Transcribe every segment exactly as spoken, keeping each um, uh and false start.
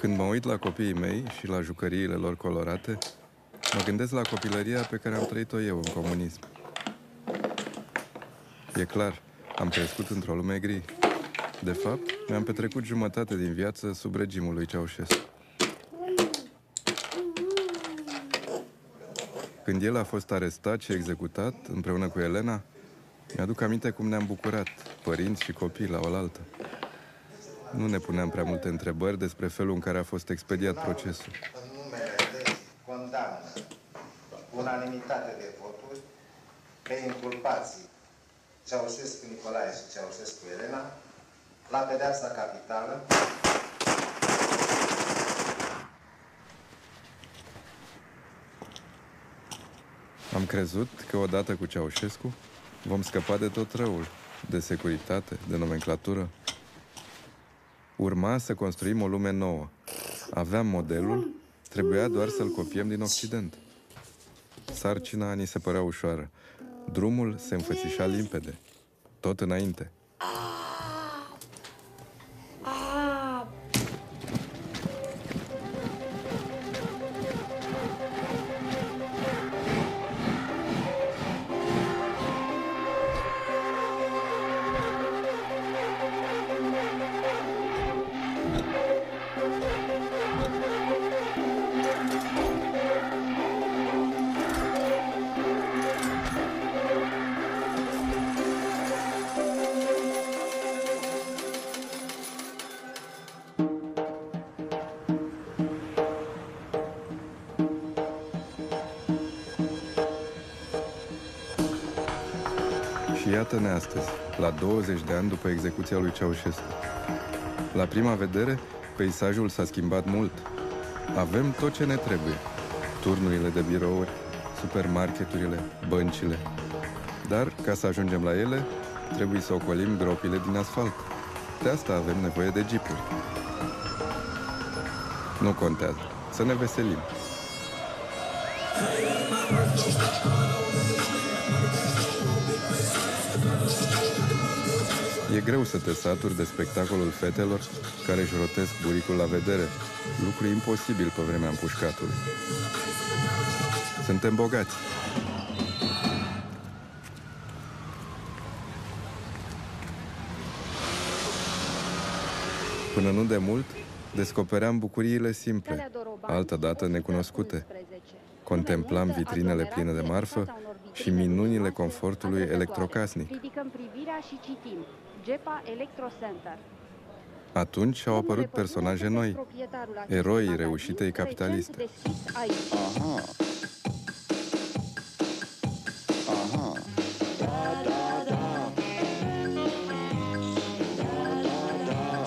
Când mă uit la copiii mei și la jucăriile lor colorate, mă gândesc la copilăria pe care am trăit-o eu în comunism. E clar, am crescut într-o lume gri. De fapt, mi-am petrecut jumătate din viață sub regimul lui Ceaușescu. Când el a fost arestat și executat, împreună cu Elena, mi-aduc aminte cum ne-am bucurat, părinți și copii la oaltă. Nu ne puneam prea multe întrebări despre felul în care a fost expediat procesul. În numele de condamnă unanimitate de voturi pe inculpații Ceaușescu Nicolae și Ceaușescu Elena la pedeapsa capitală. Am crezut că odată cu Ceaușescu vom scăpa de tot răul, de securitate, de nomenclatură. Urma să construim o lume nouă. Aveam modelul, trebuia doar să-l copiem din Occident. Sarcina ni se părea ușoară. Drumul se înfățișa limpede. Tot înainte. Și iată-ne astăzi, la douăzeci de ani după execuția lui Ceaușescu. La prima vedere, peisajul s-a schimbat mult. Avem tot ce ne trebuie. Turnurile de birouri, supermarketurile, băncile. Dar, ca să ajungem la ele, trebuie să ocolim gropile din asfalt. De asta avem nevoie de jeepuri. Nu contează. Să ne veselim. E greu să te saturi de spectacolul fetelor care își rotesc buricul la vedere, lucru imposibil pe vremea împușcatului. Suntem bogați. Până nu de mult, descopeream bucuriile simple, altădată necunoscute. Contemplam vitrinele pline de marfă și minunile confortului electrocasnic. Ridicăm privirea și citim. Gepa Electrocenter. Atunci au apărut personaje noi, eroii reușitei capitaliste. Aha. Aha. Da, da, da. Da, da, da.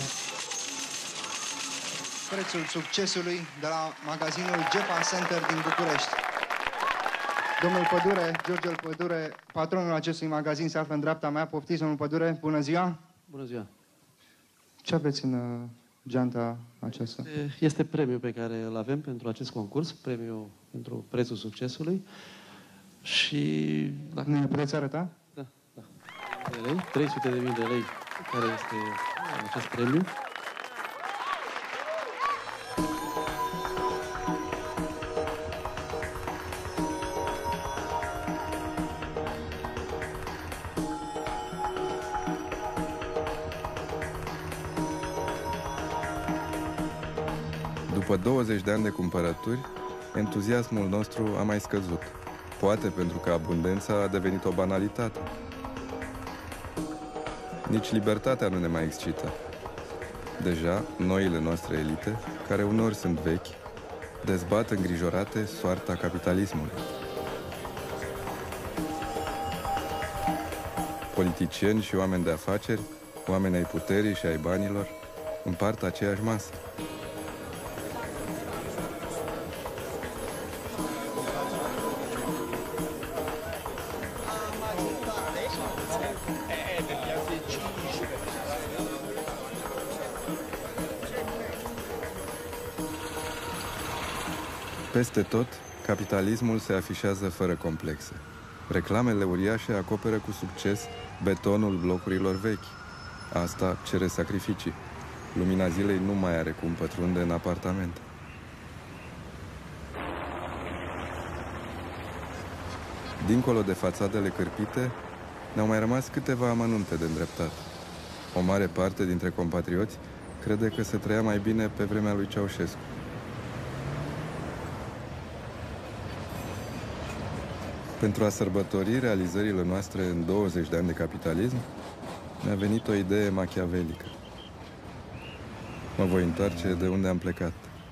Prețul succesului de la magazinul Gepa Center din București. Domnul Pădure, George Pădure, patronul acestui magazin, se află în dreapta mea. Poftiți, domnul Pădure, bună ziua! Bună ziua! Ce aveți în uh, geanta aceasta? Este premiul pe care îl avem pentru acest concurs, premiul pentru prețul succesului. Și... Dacă... Ne puteți arăta? Da, da. De lei, trei sute de mii de lei, care este acest premiu. După douăzeci de ani de cumpărături, entuziasmul nostru a mai scăzut. Poate pentru că abundența a devenit o banalitate. Nici libertatea nu ne mai excită. Deja, noile noastre elite, care uneori sunt vechi, dezbat îngrijorate soarta capitalismului. Politicieni și oameni de afaceri, oameni ai puterii și ai banilor, împart aceeași masă. Peste tot, capitalismul se afișează fără complexe. Reclamele uriașe acoperă cu succes betonul blocurilor vechi. Asta cere sacrificii. lumina zilei nu mai are cum pătrunde în apartament. Dincolo de fațadele cârpite, ne-au mai rămas câteva amănunte de îndreptat. O mare parte dintre compatrioți crede că se trăia mai bine pe vremea lui Ceaușescu. Pentru a sărbători realizările noastre în douăzeci de ani de capitalism, mi-a venit o idee machiavelică. Mă voi întoarce de unde am plecat.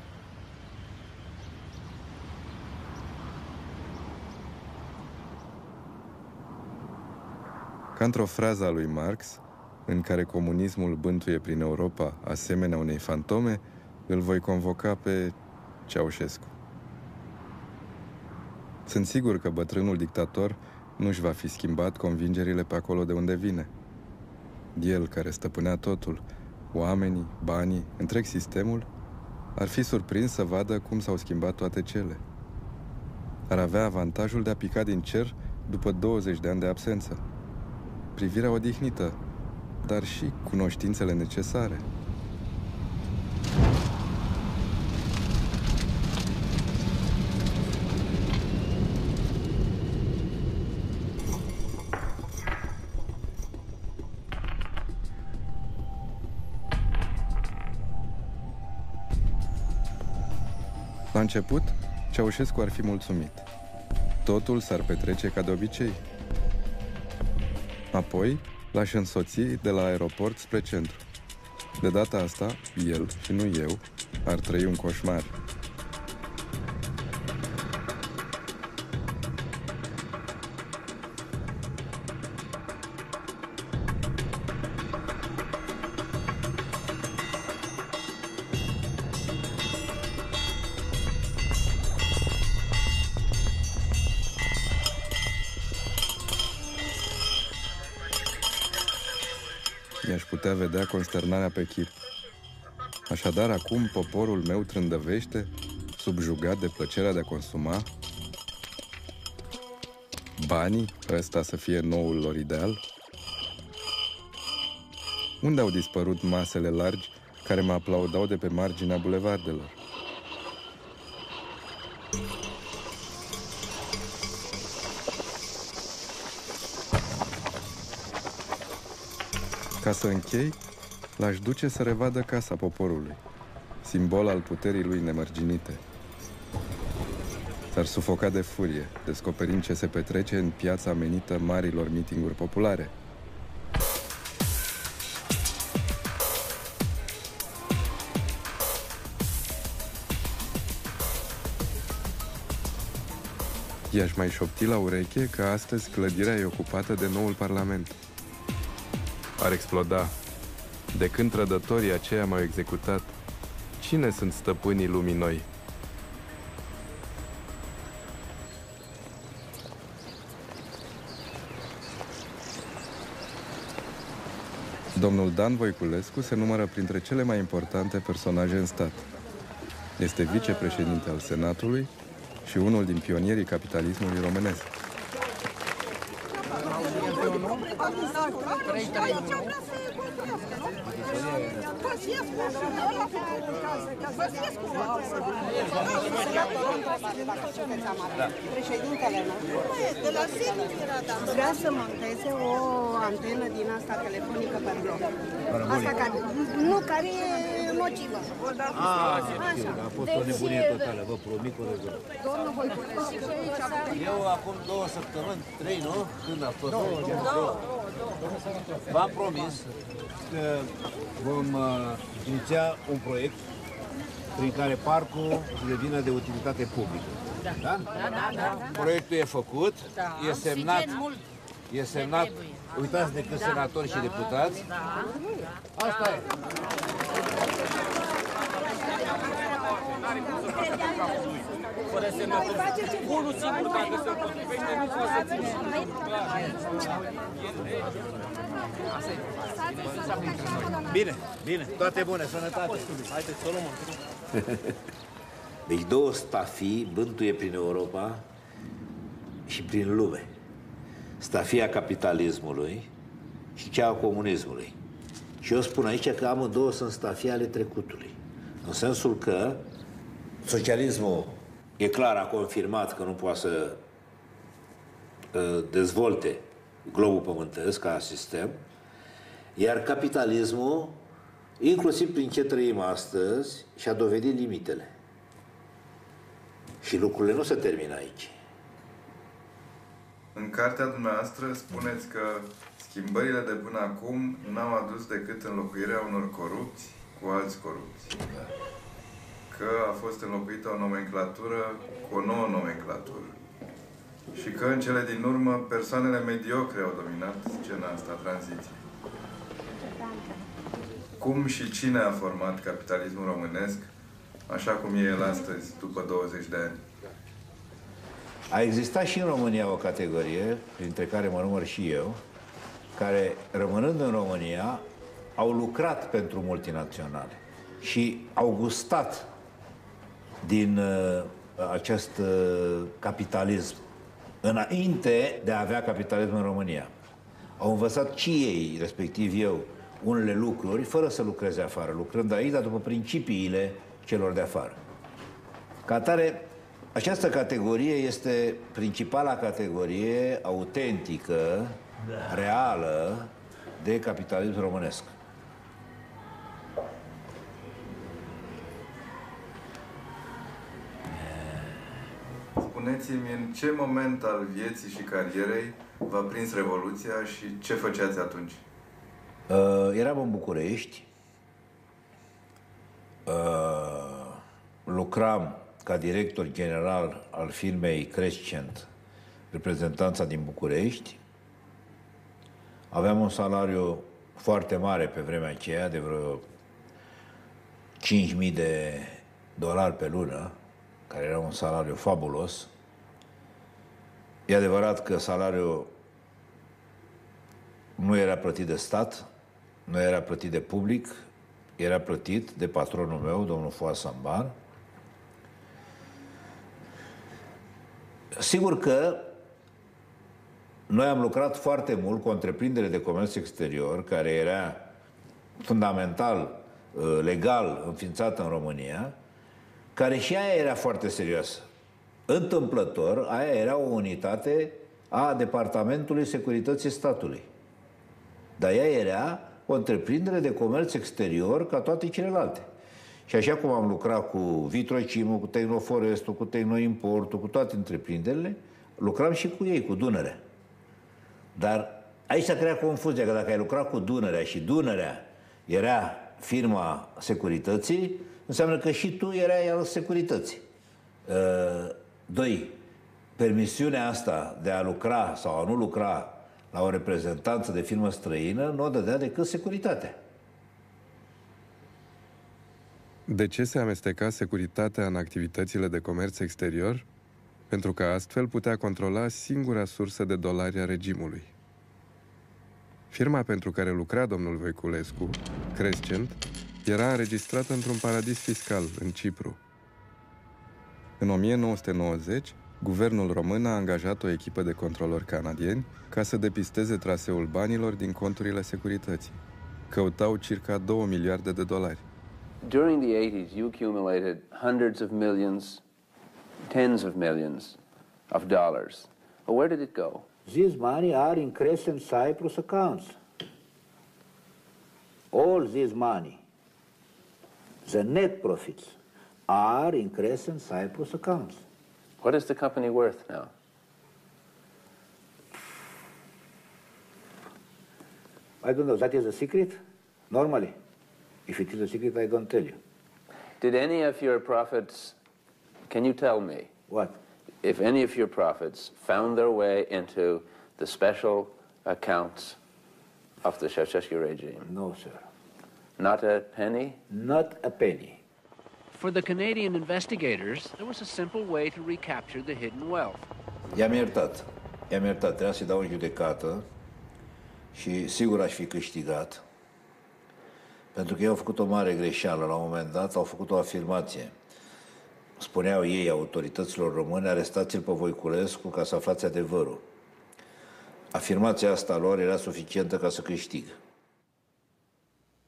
Ca într-o frază a lui Marx, în care comunismul bântuie prin Europa asemenea unei fantome, îl voi convoca pe Ceaușescu. Sunt sigur că bătrânul dictator nu-și va fi schimbat convingerile pe acolo de unde vine. El, care stăpânea totul, oamenii, banii, întreg sistemul, ar fi surprins să vadă cum s-au schimbat toate cele. Ar avea avantajul de a pica din cer după douăzeci de ani de absență. Privirea odihnită, dar și cunoștințele necesare. La început, Ceaușescu ar fi mulțumit. Totul s-ar petrece ca de obicei. Apoi, l-aș însoți de la aeroport spre centru. De data asta, el și nu eu ar trăi un coșmar. Mi-aș putea vedea consternarea pe chip. Așadar, acum poporul meu trândăvește, subjugat de plăcerea de a consuma. Banii, ăsta să fie noul lor ideal? Unde au dispărut masele largi care mă aplaudau de pe marginea bulevardelor? Ca să închei, l-aș duce să revadă Casa Poporului, simbol al puterii lui nemărginite. S-ar sufoca de furie, descoperind ce se petrece în piața amenită marilor mitinguri populare. I-aș mai șopti la ureche că astăzi clădirea e ocupată de noul parlament. Ar exploda. De când trădătorii aceia m-au executat, cine sunt stăpânii lumii noi? Domnul Dan Voiculescu se numără printre cele mai importante personaje în stat. Este vicepreședinte al Senatului și unul din pionierii capitalismului românesc. Președintele nostru vrea să monteze o antenă din asta telefonică pe bloc. Asta care, nu, care e nocivă. A fost o nebunie totală, vă promit că o rezolv. Domnul Voiculescu. Eu acum două săptămâni, trei, nu? Când a fost? V-am promis că vom uh, iniția un proiect prin care parcul să devină de utilitate publică. Da? Da? Da, da, da. Proiectul e făcut, da. e semnat, e semnat, uitați de câți senatori și deputați. Asta e. Fără semnături. Unul singur, dacă se potrivește, nu poate să ține. Bine, bine. Toate bune, sănătate. Haideți să o luăm. Deci două stafii bântuie prin Europa și prin lume. Stafia capitalismului și cea a comunismului. Și eu spun aici că amândouă sunt stafii ale trecutului. În sensul că socialismul, e clar, a confirmat că nu poate să uh, dezvolte globul pământesc ca sistem, iar capitalismul, inclusiv prin ce trăim astăzi, și-a dovedit limitele. Și lucrurile nu se termină aici. În cartea dumneavoastră spuneți că schimbările de până acum n-au adus decât înlocuirea unor corupți cu alți corupți. Că a fost înlocuită o nomenclatură cu o nouă nomenclatură. Și că în cele din urmă persoanele mediocre au dominat scena asta tranziției. Cum și cine a format capitalismul românesc așa cum e el astăzi, după douăzeci de ani? A existat și în România o categorie, printre care mă număr și eu, care, rămânând în România, au lucrat pentru multinaționale și au gustat din uh, acest uh, capitalism înainte de a avea capitalism în România. Au învățat și ei, respectiv eu, unele lucruri, fără să lucreze afară, lucrând aici, dar după principiile celor de afară. Ca atare, această categorie este principala categorie autentică, reală, de capitalism românesc. Spuneți-mi, în ce moment al vieții și carierei v-a prins Revoluția și ce făceați atunci? Uh, eram în București, uh, lucram ca director general al firmei Crescent, reprezentanța din București. Aveam un salariu foarte mare pe vremea aceea, de vreo cinci mii de dolari pe lună, care era un salariu fabulos. E adevărat că salariul nu era plătit de stat, nu era plătit de public, era plătit de patronul meu, domnul Foas Sambar. Sigur că noi am lucrat foarte mult cu o întreprindere de comerț exterior, care era fundamental, legal, înființată în România, care și aia era foarte serioasă. Întâmplător, aia era o unitate a Departamentului Securității Statului. Dar ea era o întreprindere de comerț exterior ca toate celelalte. Și așa cum am lucrat cu Vitrocimul, cu Tehnoforestul, cu Tehnoimportul, cu toate întreprinderile, lucram și cu ei, cu Dunărea. Dar aici s-a creat confuzia, că dacă ai lucrat cu Dunărea și Dunărea era firma securității, înseamnă că și tu erai al securității. Doi, permisiunea asta de a lucra sau a nu lucra la o reprezentanță de firmă străină nu o dădea decât securitatea. De ce se amesteca securitatea în activitățile de comerț exterior? Pentru că astfel putea controla singura sursă de dolari a regimului. Firma pentru care lucra domnul Voiculescu, Crescent, era înregistrată într-un paradis fiscal, în Cipru. În o mie nouă sute nouăzeci, guvernul român a angajat o echipă de controlori canadieni ca să depisteze traseul banilor din conturile securității. Căutau circa două miliarde de dolari. During the eighties, you accumulated hundreds of millions, tens of millions of dollars. But where did it go? This money are in Crescent Cyprus accounts. All this money, the net profits, are in Crescent Cyprus accounts. What is the company worth now? I don't know. That is a secret? Normally. If it is a secret, I don't tell you. Did any of your profits, can you tell me? What? If any of your profits found their way into the special accounts of the Ceausescu regime? No, sir. Not a penny? Not a penny. For the Canadian investigators, there was a simple way to recapture the hidden wealth. I-am iertat. I-am iertat. Trebuia să-i dau în judecată și sigur aș fi câștigat. Pentru că ei au făcut o mare greșeală. La un moment dat au făcut o afirmație. Spuneau ei, autorităților române, arestați-l pe Voiculescu ca să aflați adevărul. Afirmația asta lor era suficientă ca să câștig.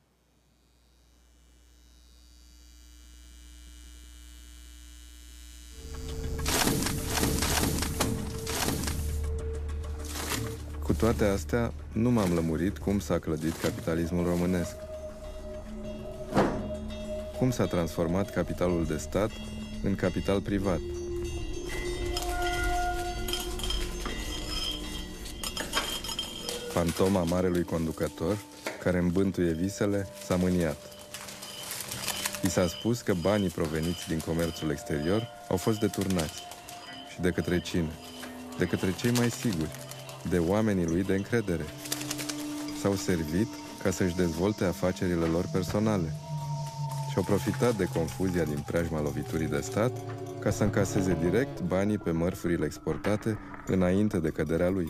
Cu toate astea, nu m-am lămurit cum s-a clădit capitalismul românesc. Cum s-a transformat capitalul de stat în capital privat. Fantoma marelui conducător, care îmbântuie visele, s-a mâniat. I s-a spus că banii proveniți din comerțul exterior au fost deturnați. Și de către cine? De către cei mai siguri, de oamenii lui de încredere. S-au servit ca să-și dezvolte afacerile lor personale. Și-au profitat de confuzia din preajma loviturii de stat ca să încaseze direct banii pe mărfurile exportate înainte de căderea lui.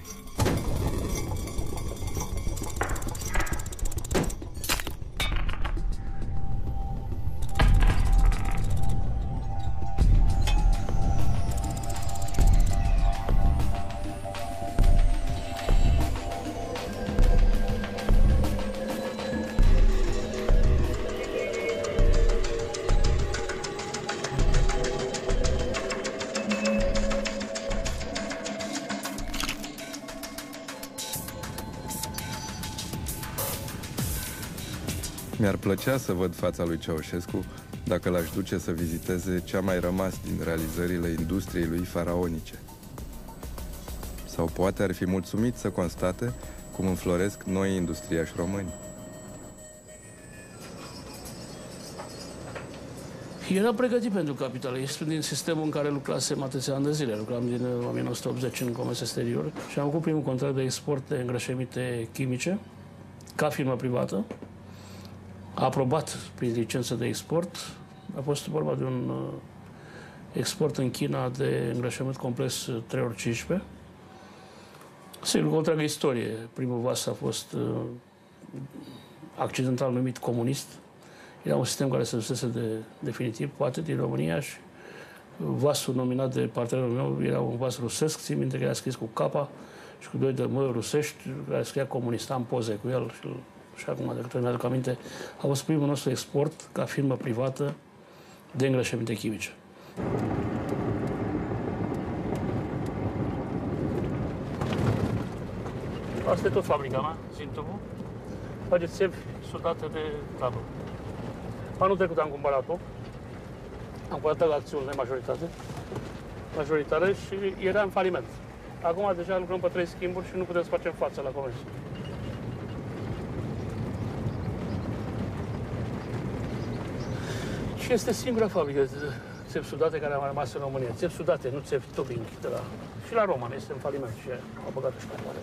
Mi-ar plăcea să văd fața lui Ceaușescu dacă l-aș duce să viziteze ce a mai rămas din realizările industriei lui faraonice. Sau poate ar fi mulțumit să constate cum înfloresc noi industriași români. Era pregătit pentru capitalism din sistemul în care lucrasem atâția ani de zile. Lucram din o mie nouă sute optzeci în comerț exterior și am avut primul contract de export de îngrășăminte chimice ca firmă privată, aprobat prin licență de export. A fost vorba de un uh, export în China de îngrășământ complex trei ori cincisprezece. Sigur, o întreagă istorie. Primul vas a fost uh, accidental numit comunist. Era un sistem care se dusese de definitiv, poate, din România și vasul nominat de partenerul meu era un vas rusesc, țin minte că era scris cu capa și cu doi de măi rusești, care scria comunist, am poze cu el și, și acum, de câte mi-aduc aminte, a fost primul nostru export ca firmă privată de îngrășăminte chimice. Asta e tot fabrica mea, Zintubul. Face țevi sudate de tablă. Anul trecut am cumpărat-o. Am cumpărat la acțiunile majoritate, majoritare și era în faliment. Acum deja lucrăm pe trei schimburi și nu putem să facem față la comerț. Și este singura fabrică de țevi sudate care a mai rămas în România. Țevi sudate, nu țevi tubing. De la... Și la Roman este în faliment și au băgat-o și pe mare.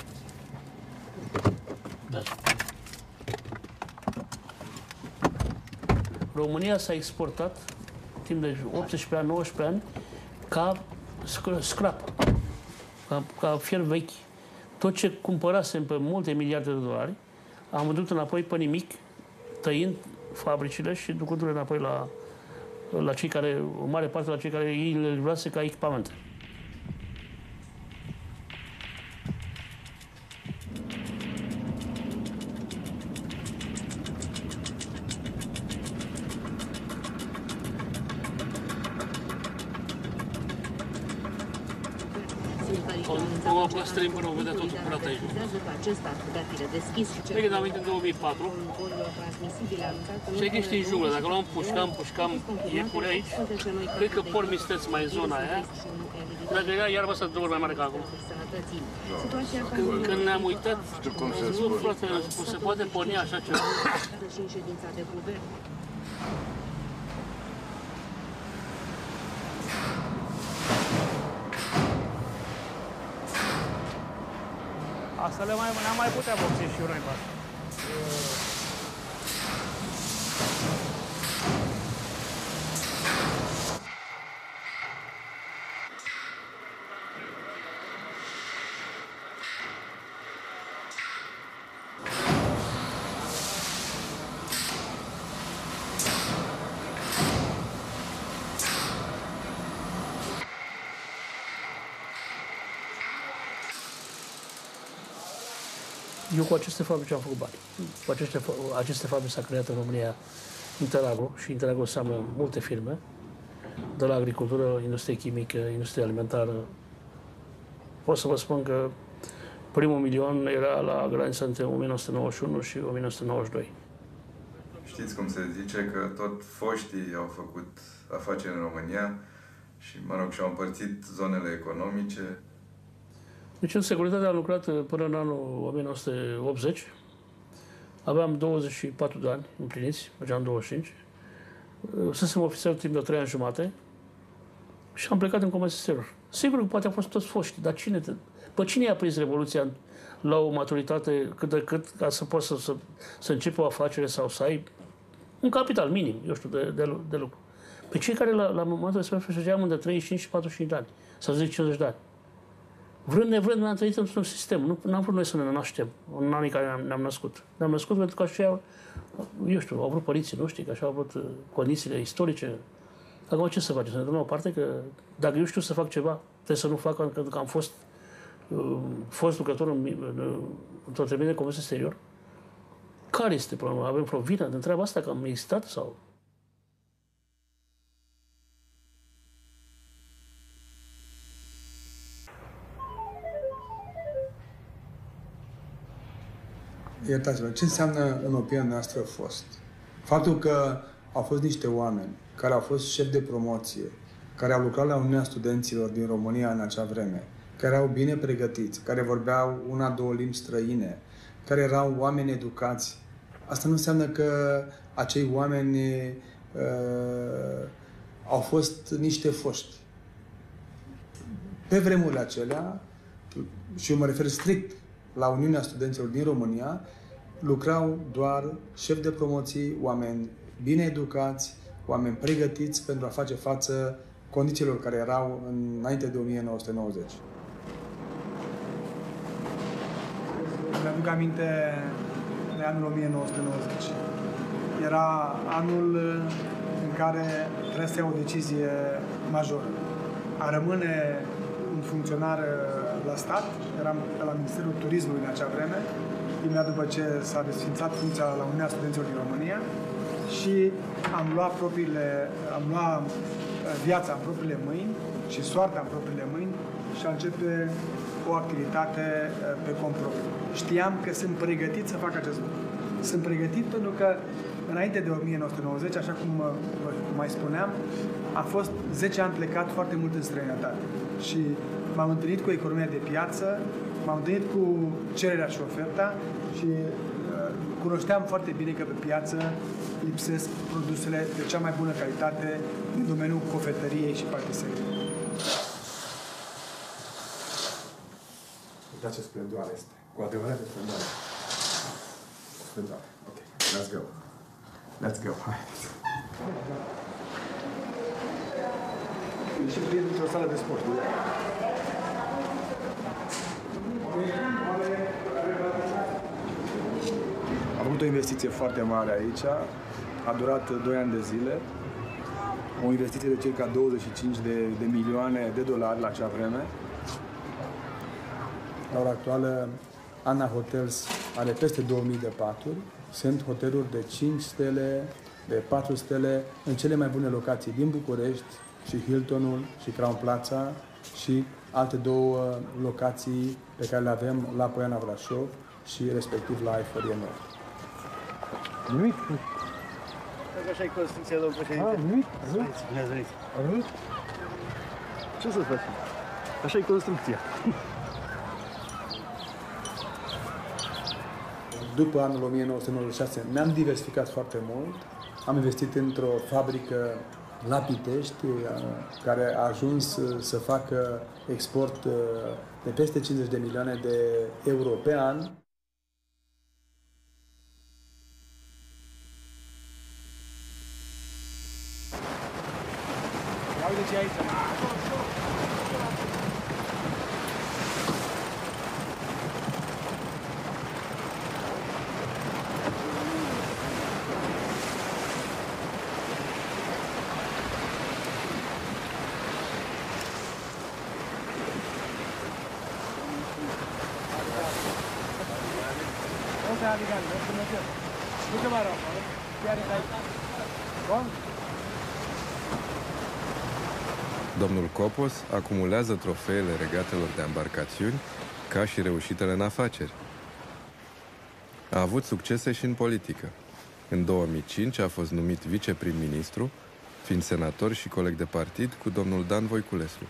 Da. România s-a exportat timp de optsprezece ani, nouăsprezece ani ca scrap, ca, ca fier vechi. Tot ce cumpărasem pe multe miliarde de dolari, am vândut înapoi pe nimic, tăind fabricile și ducându-le înapoi la, la cei care, o mare parte la cei care ei le livrase ca echipamente. O păstrăm până vom vedea totul curat aici. Cred că am venit în două mii patru. Și aici ești în junglă. Dacă luam, pușcam, pușcam iepuri aici, cred că pormi stăți mai în zona aia. Dacă era iarba asta de două ori mai mare ca acum. Când, când ne-am uitat, nu, frate, se poate porni așa ceva. Asta le mai, ne-am mai putea vopsi și noi pe asta. Eu cu aceste fabrici am făcut bani. Cu aceste, aceste fabrici s-a creat în România Interago și Interago înseamnă multe firme, de la agricultură, industrie chimică, industrie alimentară. Pot să vă spun că Primul milion era la granița între o mie nouă sute nouăzeci și unu și o mie nouă sute nouăzeci și doi. Știți cum se zice că tot foștii au făcut afaceri în România și, mă rog, și-au împărțit zonele economice. Deci în securitate am lucrat până în anul o mie nouă sute optzeci. Aveam douăzeci și patru de ani împliniți, mergeam douăzeci și cinci. Fusesem ofițer timp de trei ani jumate și am plecat în comerț exterior. Sigur că poate au fost toți foști, dar cine te... Pe cine i-a prins Revoluția la o maturitate cât de cât ca să poți să, să, să începi o afacere sau să ai un capital minim, eu știu, de, de, de lucru. Pe cei care la, la momentul respectiv mergeam între treizeci și cinci și patruzeci și cinci de ani, sau zic cincizeci de ani. Vrând nevrând, ne-am trăit într-un sistem. Nu am vrut noi să ne naștem în anii care ne-am, ne-am născut. Ne-am născut pentru că așa, eu știu, au vrut părinții noștri, că așa au vrut condițiile istorice. Acum ce să facem? Să ne dăm la o parte că dacă eu știu să fac ceva, trebuie să nu fac pentru că am fost fost lucrător în, în, într-o termină de comerț exterior. Care este problema? Avem vreo vină de întreaba asta că am existat sau... Iertați-vă, ce înseamnă în opinia noastră fost? Faptul că au fost niște oameni care au fost șefi de promoție, care au lucrat la Uniunea Studenților din România în acea vreme, care erau bine pregătiți, care vorbeau una, două limbi străine, care erau oameni educați. Asta nu înseamnă că acei oameni uh, au fost niște foști. Pe vremurile acelea, și eu mă refer strict la Uniunea Studenților din România, lucrau doar șefi de promoții, oameni bine educați, oameni pregătiți pentru a face față condițiilor care erau înainte de o mie nouă sute nouăzeci. Mi-aduc aminte de anul o mie nouă sute nouăzeci. Era anul în care trebuia să iau o decizie majoră. A rămâne un funcționar la stat, eram pe la Ministerul Turismului în acea vreme, imediat după ce s-a desfințat funcția la Uniunea Studenților din România și am luat propriile, am luat viața în propriile mâini și soarta în propriile mâini și a începe o activitate pe cont propriu. Știam că sunt pregătit să fac acest lucru. Sunt pregătit pentru că înainte de o mie nouă sute nouăzeci, așa cum mai spuneam, a fost zece ani plecat foarte mult în străinătate. Și m-am întâlnit cu economia de piață, m-am întâlnit cu cererea și oferta și uh, cunoșteam foarte bine că pe piață lipsesc produsele de cea mai bună calitate din domeniul cofetăriei și patiseriei. Uitați ce splendoare este. Cu adevărat de splendoare. Splendoare. Ok. Let's go. Let's go. Hai. Și plin într-o sală de sport. Am avut o investiție foarte mare aici. A durat doi ani de zile. O investiție de circa douăzeci și cinci de, de milioane de dolari la acea vreme. La ora actuală, Anna Hotels are peste două mii de paturi. Sunt hoteluri de cinci stele, de patru stele, în cele mai bune locații din București, și Hiltonul, și Crown Plaza, și alte două locații pe care le avem la Poiana Brașov și respectiv la Eforie Nord. Nimic? Așa-i construcția, domnul președinte. Ah, nimic? Bine ați venit. Am venit? Ce să faci? Așa-i construcția. După anul o mie nouă sute nouăzeci și șase ne-am diversificat foarte mult. Am investit într-o fabrică la Pitești, care a ajuns să facă export de peste cincizeci de milioane de euro pe an. Uite ce aici. Domnul Copos acumulează trofeele regatelor de embarcațiuni ca și reușitele în afaceri. A avut succese și în politică. În două mii cinci a fost numit viceprim-ministru, fiind senator și coleg de partid cu domnul Dan Voiculescu.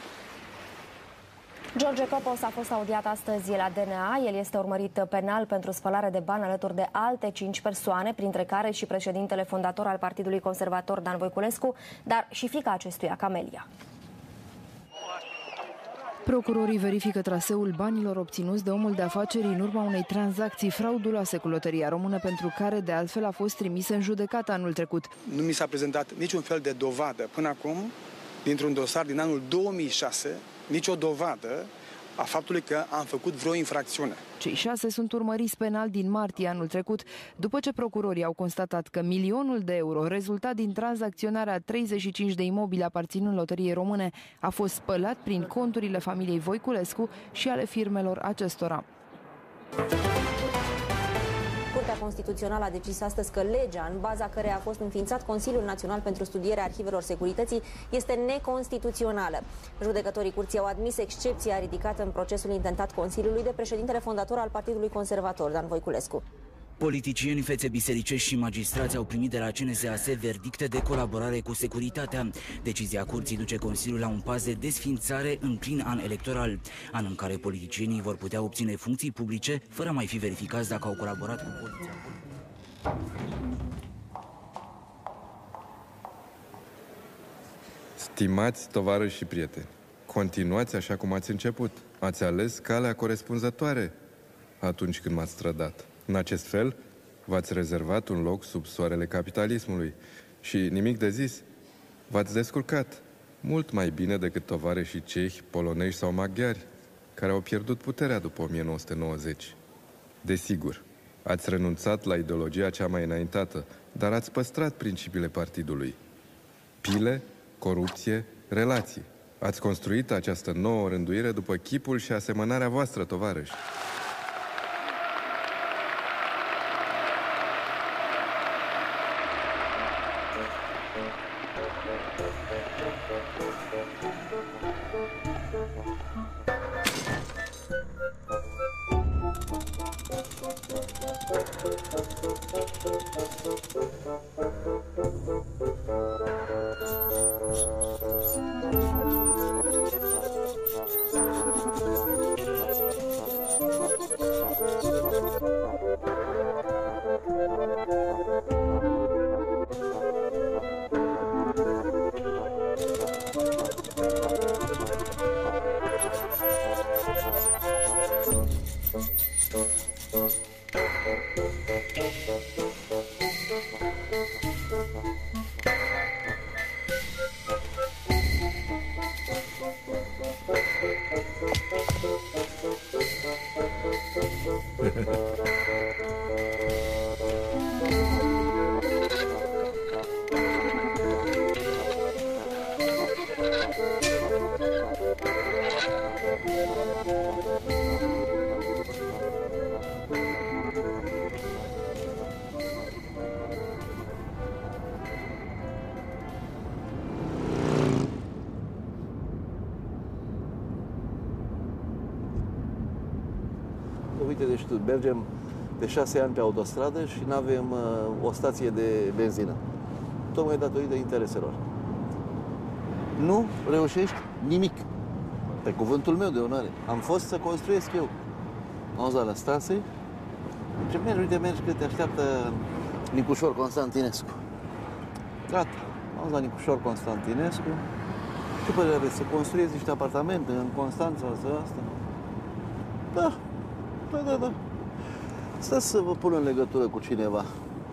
George Copos a fost audiat astăzi la D N A. El este urmărit penal pentru spălare de bani alături de alte cinci persoane, printre care și președintele fondator al Partidului Conservator Dan Voiculescu, dar și fiica acestuia, Camelia. Procurorii verifică traseul banilor obținuți de omul de afaceri în urma unei tranzacții frauduloase cu Loteria Română, pentru care de altfel a fost trimis în judecată anul trecut. Nu mi s-a prezentat niciun fel de dovadă până acum, dintr-un dosar din anul două mii șase, nicio dovadă a faptului că am făcut vreo infracțiune. Cei șase sunt urmăriți penal din martie anul trecut, după ce procurorii au constatat că milionul de euro rezultat din tranzacționarea treizeci și cinci de imobili aparținând Loteriei Române a fost spălat prin conturile familiei Voiculescu și ale firmelor acestora. Curtea Constituțională a decis astăzi că legea în baza căreia a fost înființat Consiliul Național pentru Studierea Arhivelor Securității este neconstituțională. Judecătorii curții au admis excepția ridicată în procesul intentat Consiliului de președintele fondator al Partidului Conservator, Dan Voiculescu. Politicieni, fețe bisericești și magistrați au primit de la C N S A S verdicte de colaborare cu securitatea. Decizia curții duce Consiliul la un pas de desființare în plin an electoral, an în care politicienii vor putea obține funcții publice fără a mai fi verificați dacă au colaborat cu poliția. Stimați tovarăși și prieteni, continuați așa cum ați început. Ați ales calea corespunzătoare atunci când m-ați trădat. În acest fel, v-ați rezervat un loc sub soarele capitalismului și, nimic de zis, v-ați descurcat mult mai bine decât tovarășii cehi, polonezi sau maghiari, care au pierdut puterea după o mie nouă sute nouăzeci. Desigur, ați renunțat la ideologia cea mai înaintată, dar ați păstrat principiile partidului. Pile, corupție, relații. Ați construit această nouă rânduire după chipul și asemănarea voastră, tovarăși. Uite, deci mergem de șase ani pe autostradă și nu avem uh, o stație de benzină. Tocmai datorită intereselor. Nu reușești nimic. Pe cuvântul meu de onoare. Am fost să construiesc eu. Am auzit la stase. Ce mergi, uite, mergi că te așteaptă Nicușor Constantinescu. Gata. Am auzit la Nicușor Constantinescu. Ce părere aveți? Să construiesc niște apartamente în Constanța, asta? Da. Da, da, da. Stați să vă pun în legătură cu cineva.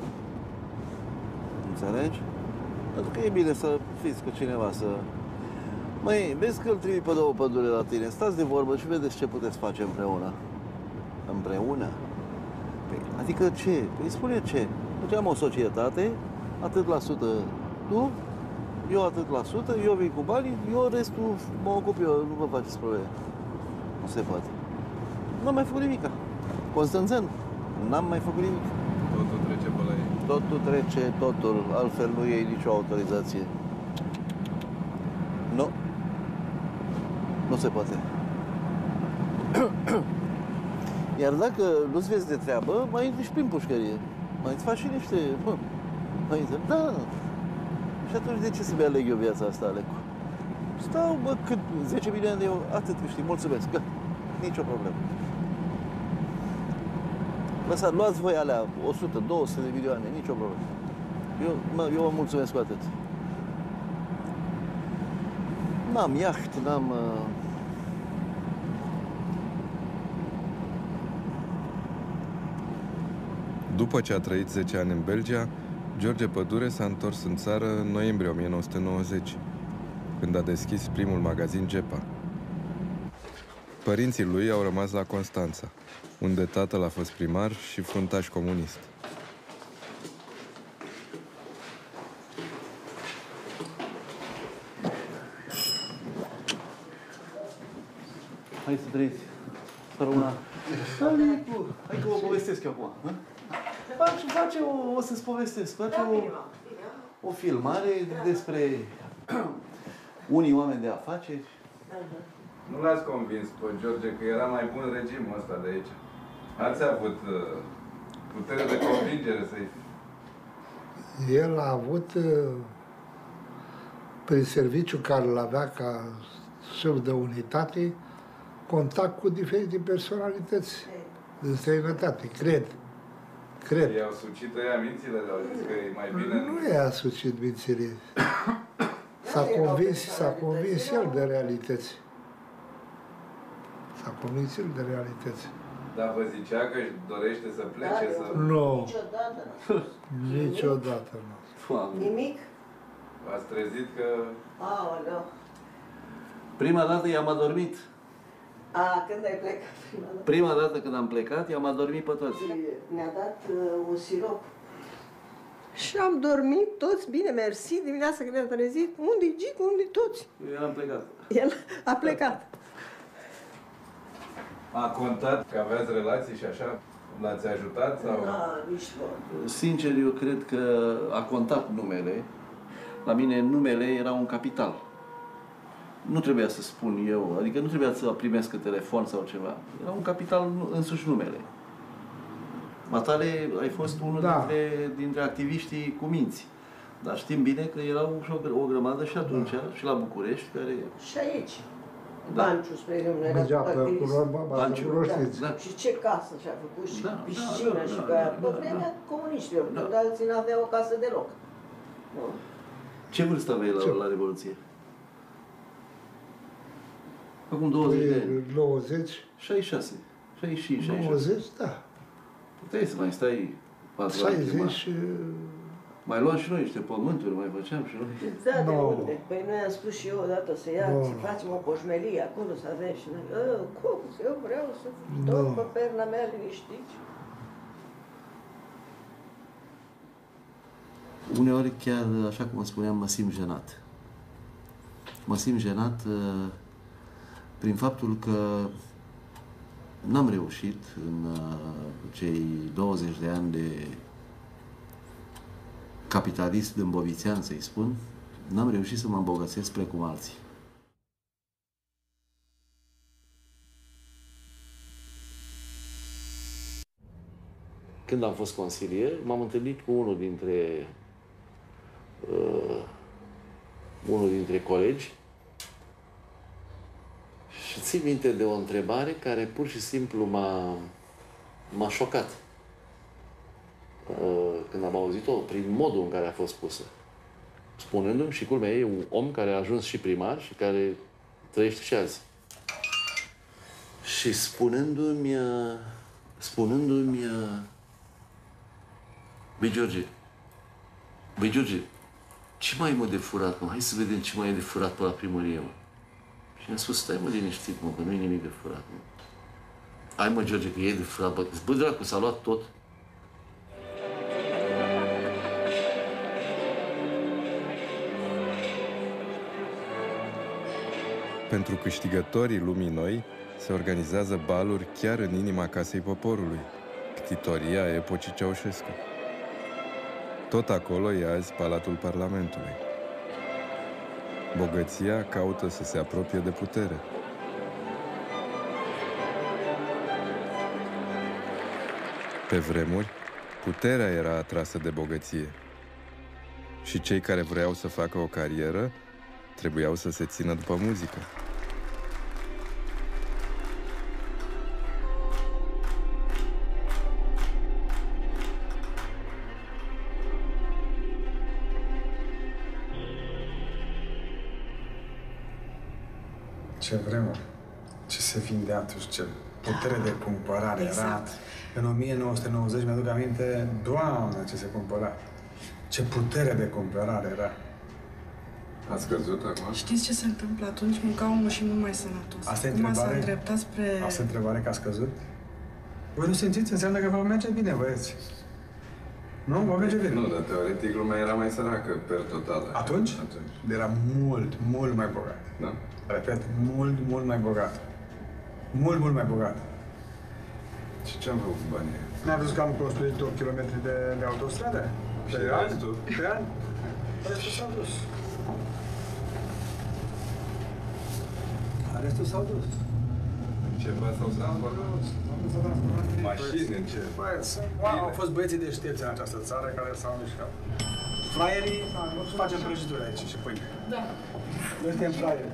Înțelegi? Pentru că e bine să fiți cu cineva, să... Măi, vezi că îl trimit pe două pădure la tine. Stați de vorbă și vedeți ce puteți face împreună. Împreună? Păi, adică ce? Păi spune ce? Deci am o societate, atât la sută tu, eu atât la sută, eu vin cu banii, eu restul mă ocup eu, nu vă faceți probleme. Nu se poate. Nu am mai făcut nimic. Constanțean, n-am mai făcut nimic. Totul trece pe la ei. Totul trece, totul. Altfel nu iei nicio autorizație. Nu. Nu se poate. Iar dacă nu-ți vezi de treabă, mai intri și prin pușcărie. Mai îți faci și niște... Bă, mai intri, da. Și atunci de ce să-mi aleg eu viața asta, Alecu? Stau, bă, cât? zece milioane de euro, atât câștig, mulțumesc, că nicio problemă. Lăsați, luați voi alea o sută, două sute de milioane, nicio problemă. Eu, mă, eu vă mulțumesc cu atât. N-am iaht, n-am... Uh... După ce a trăit zece ani în Belgia, George Pădure s-a întors în țară în noiembrie o mie nouă sute nouăzeci, când a deschis primul magazin Gepa. Părinții lui au rămas la Constanța, unde tatăl a fost primar și fruntaș comunist. Hai să trăiți, să rămână. Hai că vă povestesc eu acum. Face, face o, o să-ți povestesc, face o, o filmare despre unii oameni de afaceri. Nu l-ați convins pe George că era mai bun regimul ăsta de aici. Ați avut uh, putere de convingere să-i... El a avut, uh, prin serviciul care îl avea ca șef de unitate, contact cu diferite personalități din străinătate, cred. Cred. I-au sucit ăia mințile, au zis că e mai bine... Nu i-a sucit mințile. S-a convins, s-a convins el de realități. S-a convins el de realități. Dar vă zicea că își dorește să plece, să... Nu. Niciodată. Niciodată nu. Nimic? V-ați trezit că... Aoleu. Prima dată i-am adormit. A, când ai plecat prima dată? Prima dată când am plecat, i-am adormit pe toți. Ne-a dat uh, un sirop. Și am dormit toți bine, mersi, dimineața când ne-am trezit. Unde-i Gicu, unde-i toți? Eu am plecat. El a plecat. A contat că aveați relații și așa? L-ați ajutat? Sau... Da, nici vorba. Sincer, eu cred că a contat numele. La mine numele era un capital. Nu trebuia să spun eu, adică nu trebuia să primesc telefon sau ceva. Era un capital însuși numele. Matale, ai fost unul da. dintre, dintre activiștii cu minți. Dar știm bine că erau și o, o grămadă și atunci, da. și la București, care... Și aici. Da. Banciu, spre exemplu, era activist. Banciu, da. Da. Și ce casă și-a făcut, și da, piscină, da, da, și pe aia. Pe vremea comuniștilor, da. când alții n-aveau o casă deloc. Nu. Ce vârstă aveai la, la Revoluție? Acum douăzeci de ani. nouăzeci. șaizeci și șase. șaizeci și cinci, șaizeci și șase. nouăzeci, da. Puteai să mai stai patru ani. șaizeci. Mai luam și noi niște pământuri, mai făceam și noi. Da, de no. unde? Păi noi am spus și eu odată să ia, no. să facem o coșmelie acolo, să avem și noi. Cum? Eu vreau să stau no. pe perna mea liniștit. Uneori chiar, așa cum spuneam, mă simt jenat. Mă simt jenat uh, prin faptul că n-am reușit în uh, cei douăzeci de ani de capitalist dâmbovițean, să-i spun, n-am reușit să mă îmbogățesc precum alții. Când am fost consilier, m-am întâlnit cu unul dintre uh, unul dintre colegi și țin minte de o întrebare care pur și simplu m-a m-a șocat. Când am auzit-o, prin modul în care a fost pusă. Spunându-mi, și culmea e un om care a ajuns și primar și care trăiește și azi. Și spunându-mi, spunându-mi, băi, George, băi, George, ce mai e, mă, de furat, mă? Hai să vedem ce mai e de furat pe la primărie, mă. Și mi-a spus, stai, mă, liniștit, mă, că nu e nimic de furat, mă. Hai, mă, George, că e de furat, bă, bă, dracu, s-a luat tot. Pentru câștigătorii lumii noi se organizează baluri chiar în inima Casei Poporului, ctitoria epocii Ceaușescu. Tot acolo e azi Palatul Parlamentului. Bogăția caută să se apropie de putere. Pe vremuri, puterea era atrasă de bogăție. Și cei care vreau să facă o carieră trebuiau să se țină după muzică. Ce vremuri, ce se vindea atunci, ce putere de cumpărare Exact. era. În o mie nouă sute nouăzeci, mi-aduc aminte, Doamne, ce se cumpăra. Ce putere de cumpărare era. A scăzut acum? Știți ce se întâmplă atunci? Mâncau mult și mult mai sănătos. Asta e Acum s-a întrebare? îndreptat spre... Asta e întrebare că a scăzut? Voi nu simțiți? Înseamnă că vă merge bine, băieți. Nu? Vă merge bine. Nu, dar teoretic lumea era mai săracă per total. Atunci? Atunci. Era mult, mult mai bogat. Da? Repet, mult, mult mai bogat. Mult, mult mai bogat. Și ce am făcut cu banii? Ne-am văzut că am construit opt kilometri de, de autostradă. Și Pe an? restul? Pe an? Restul s-au dus. Restul s-au dus. Ceva s-au transformat? Mașini, în ce? Băieți, au fost băieții deștepți în această țară care s-au mișcat. Flyierii, facem prăjituri aici și pâine. Da. Noi suntem flyeri.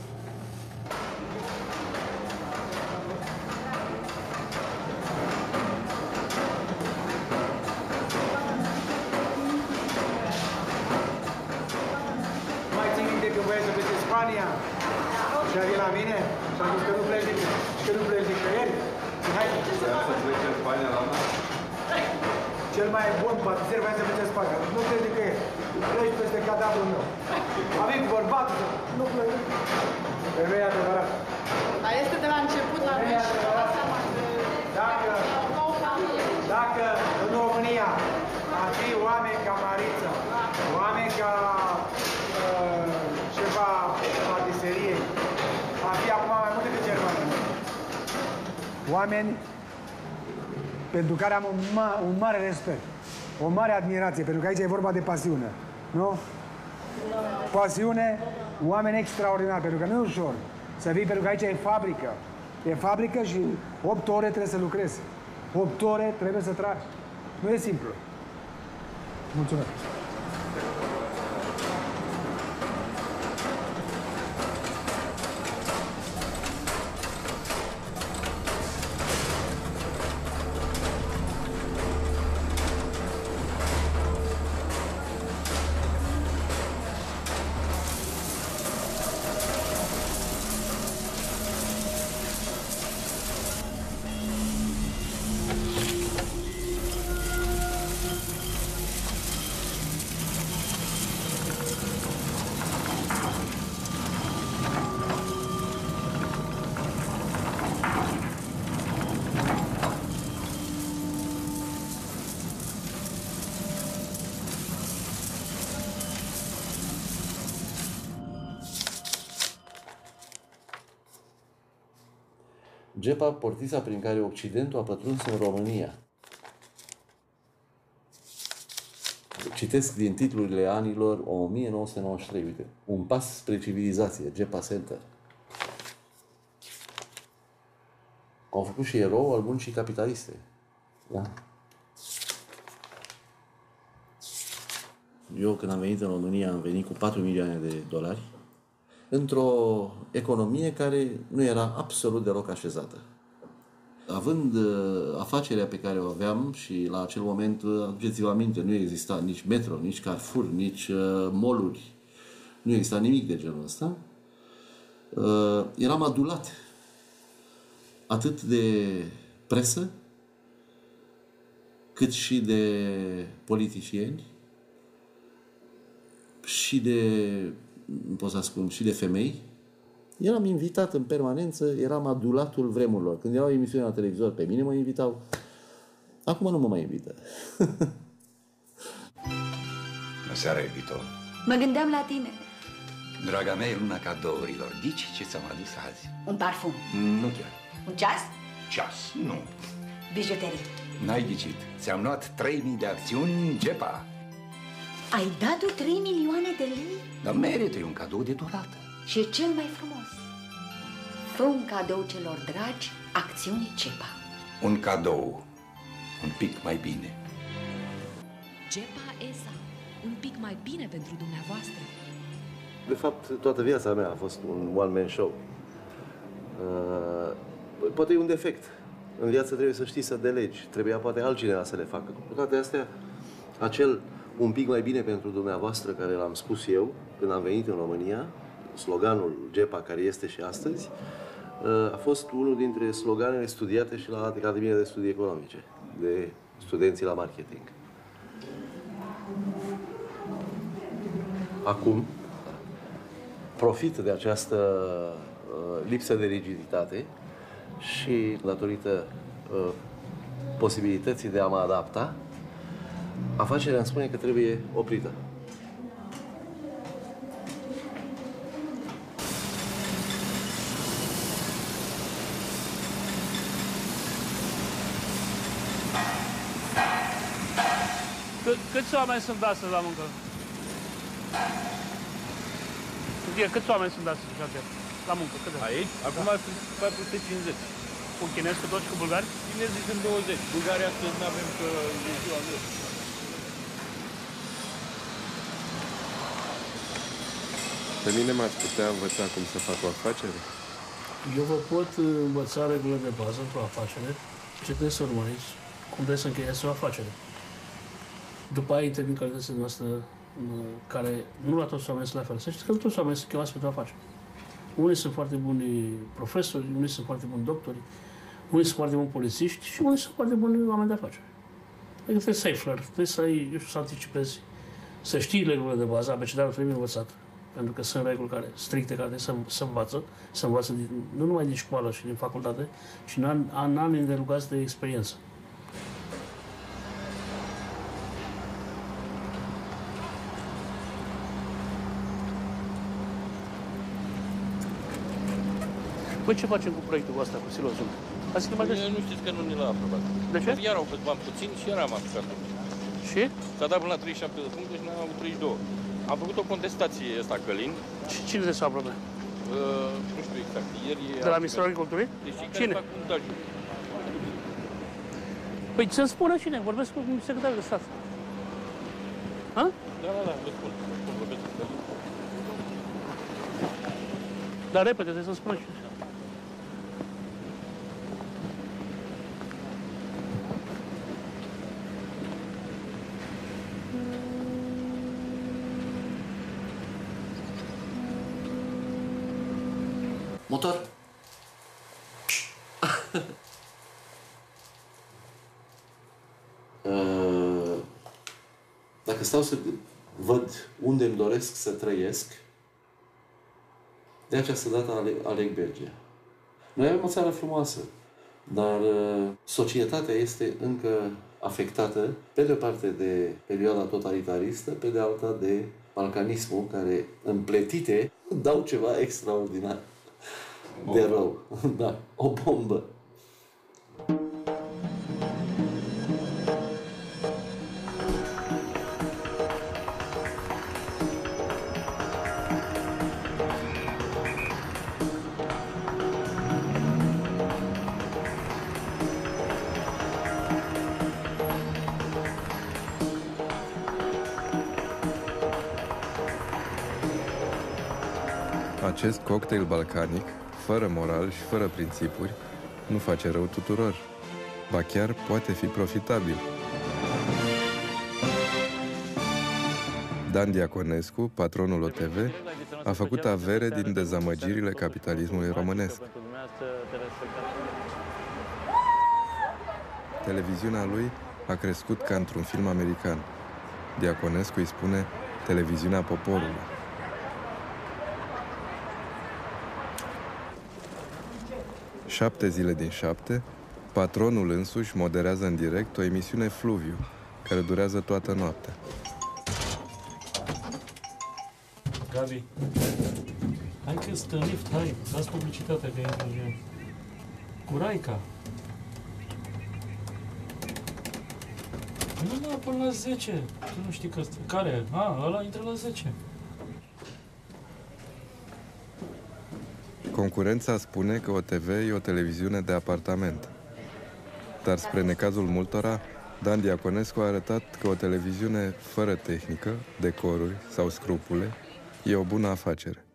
Mai țin minte că voiai să pleci în Spania și a venit la mine și am zis că nu pleci nicăieri. Și că nu pleci nicăieri. Hai să pleci în Spania la mine? Cel mai bun patiser voia să pleci în Spania. Nu pleci nicăieri. Pleci peste cadavrul meu. Am venit cu bărbatul. Nu pleci. Femeia adevărat. Dar este de la început la noi și vă dați seama de... Dacă, dacă în România ar fi oameni ca Marița, oameni ca uh, ceva patiserie, ar fi acum mai multe decât germani. Oameni pentru care am un, ma un mare respect, o mare admirație, pentru că aici e vorba de pasiune, nu? Pasiune, oameni extraordinari, pentru că nu e ușor să vii, pentru că aici e fabrică. E fabrică și opt ore trebuie să lucrezi. opt ore trebuie să tragi. Nu e simplu. Mulțumesc. Gepa, portița prin care Occidentul a pătruns în România. Citesc din titlurile anilor o mie nouă sute nouăzeci și trei, uite. Un pas spre civilizație, Gepa Center. Au făcut și erou al muncii capitaliste. Da? Eu, când am venit în România, am venit cu patru milioane de dolari într-o economie care nu era absolut deloc așezată. Având uh, afacerea pe care o aveam și la acel moment, aduceți-vă aminte, nu exista nici metro, nici Carrefour, nici uh, mall-uri, nu exista nimic de genul ăsta, uh, eram adulat atât de presă, cât și de politicieni, și de, nu pot să spun, și de femei. Eram invitat în permanență, eram adulatul vremurilor. Când erau emisiuni la televizor, pe mine mă invitau. Acum nu mă mai invită. Bună seara, iubito. Mă gândeam la tine. Draga mea, e luna cadourilor. Dici ce ți-am adus azi? Un parfum. Nu chiar. Un ceas? Ceas, nu. Bijuterii. N-ai ghicit. Ți-am luat trei mii de acțiuni Gepa. Ai dat tu trei milioane de lei? Dar merită, e un cadou de durată. Și e cel mai frumos. Fă un cadou celor dragi acțiunii Gepa. Un cadou un pic mai bine. Gepa E S A, un pic mai bine pentru dumneavoastră. De fapt, toată viața mea a fost un one-man show. Uh, poate e un defect. În viață trebuie să știi să delegi. Trebuia poate altcineva să le facă. Cu toate astea, acel un pic mai bine pentru dumneavoastră, care l-am spus eu când am venit în România, sloganul Gepa, care este și astăzi, a fost unul dintre sloganele studiate și la Academia de Studii Economice, de studenții la marketing. Acum, profit de această uh, lipsă de rigiditate și datorită uh, posibilității de a mă adapta, afacerea îmi spune că trebuie oprită. Cât, câți oameni sunt astăzi la muncă? Câți oameni sunt astăzi la muncă? Câte? Aici? Acum sunt patru sute cincizeci. Cu chinezi, cu toți, cu bulgari? Chinezii sunt douăzeci. Bulgarii astăzi nu avem că e ziua lor. Pe mine m-ați putea învăța cum să fac o afacere? Eu vă pot învăța regulile de bază într-o afacere, ce trebuie să urmăriți, cum trebuie să încheiați o afacere. După aia intervin calitățile noastre, care nu la toți oamenii sunt la fel. Să știți că nu toți oamenii sunt chemați pentru afaceri. Unii sunt foarte buni profesori, unii sunt foarte buni doctori, unii sunt foarte buni polițiști și unii sunt foarte buni oameni de afaceri. Adică trebuie să ai flair, trebuie să ai, eu știu, să anticipezi, să știi regulile de bază, abecedarul trebuie învățat. Pentru că sunt reguli care, stricte, care să, să învață, să învață din, nu numai din școală și din facultate, ci în, an, în ani îndelugați de experiență. Păi ce facem cu proiectul ăsta, cu silozul? Azi că mai des... Nu știți că nu ne l-a aprobat. De ce? Iar au fost bani puțini și iar am aplicat. Și? S-a dat până la treizeci și șapte de puncte și noi am avut treizeci și doi. Am făcut o contestație ăsta Călin. Și cine de s-a aprobat? Uh, nu știu exact. Ieri de la Ministerul Agriculturii? Deci cei cine? care fac montajul. Păi să-mi spună cine? Vorbesc cu secretarul de stat. Ha? Da, da, da, vă spun. Vorbesc cu Călin. Dar repede, trebuie să-mi spună cine. Motor. Dacă stau să văd unde îmi doresc să trăiesc, de această dată aleg, aleg Belgia. Noi avem o țară frumoasă, dar societatea este încă afectată, pe de o parte de perioada totalitaristă, pe de alta de balcanismul, care împletite dau ceva extraordinar. De rău. Da, o bombă. Acest cocktail balcanic, fără moral și fără principuri, nu face rău tuturor. Ba chiar poate fi profitabil. Dan Diaconescu, patronul O T V, a făcut avere din dezamăgirile capitalismului românesc. Televiziunea lui a crescut ca într-un film american. Diaconescu îi spune televiziunea poporului. Șapte zile din șapte, patronul însuși moderează în direct o emisiune Fluviu, care durează toată noaptea. Gabi, hai că stă lift, hai, dați publicitatea că intru eu. Cu Raica. Nu, nu, până la zece. Tu nu știi că... Care? A, ăla intră la zece. Concurența spune că O T V e o televiziune de apartament. Dar spre necazul multora, Dan Diaconescu a arătat că o televiziune fără tehnică, decoruri sau scrupule e o bună afacere.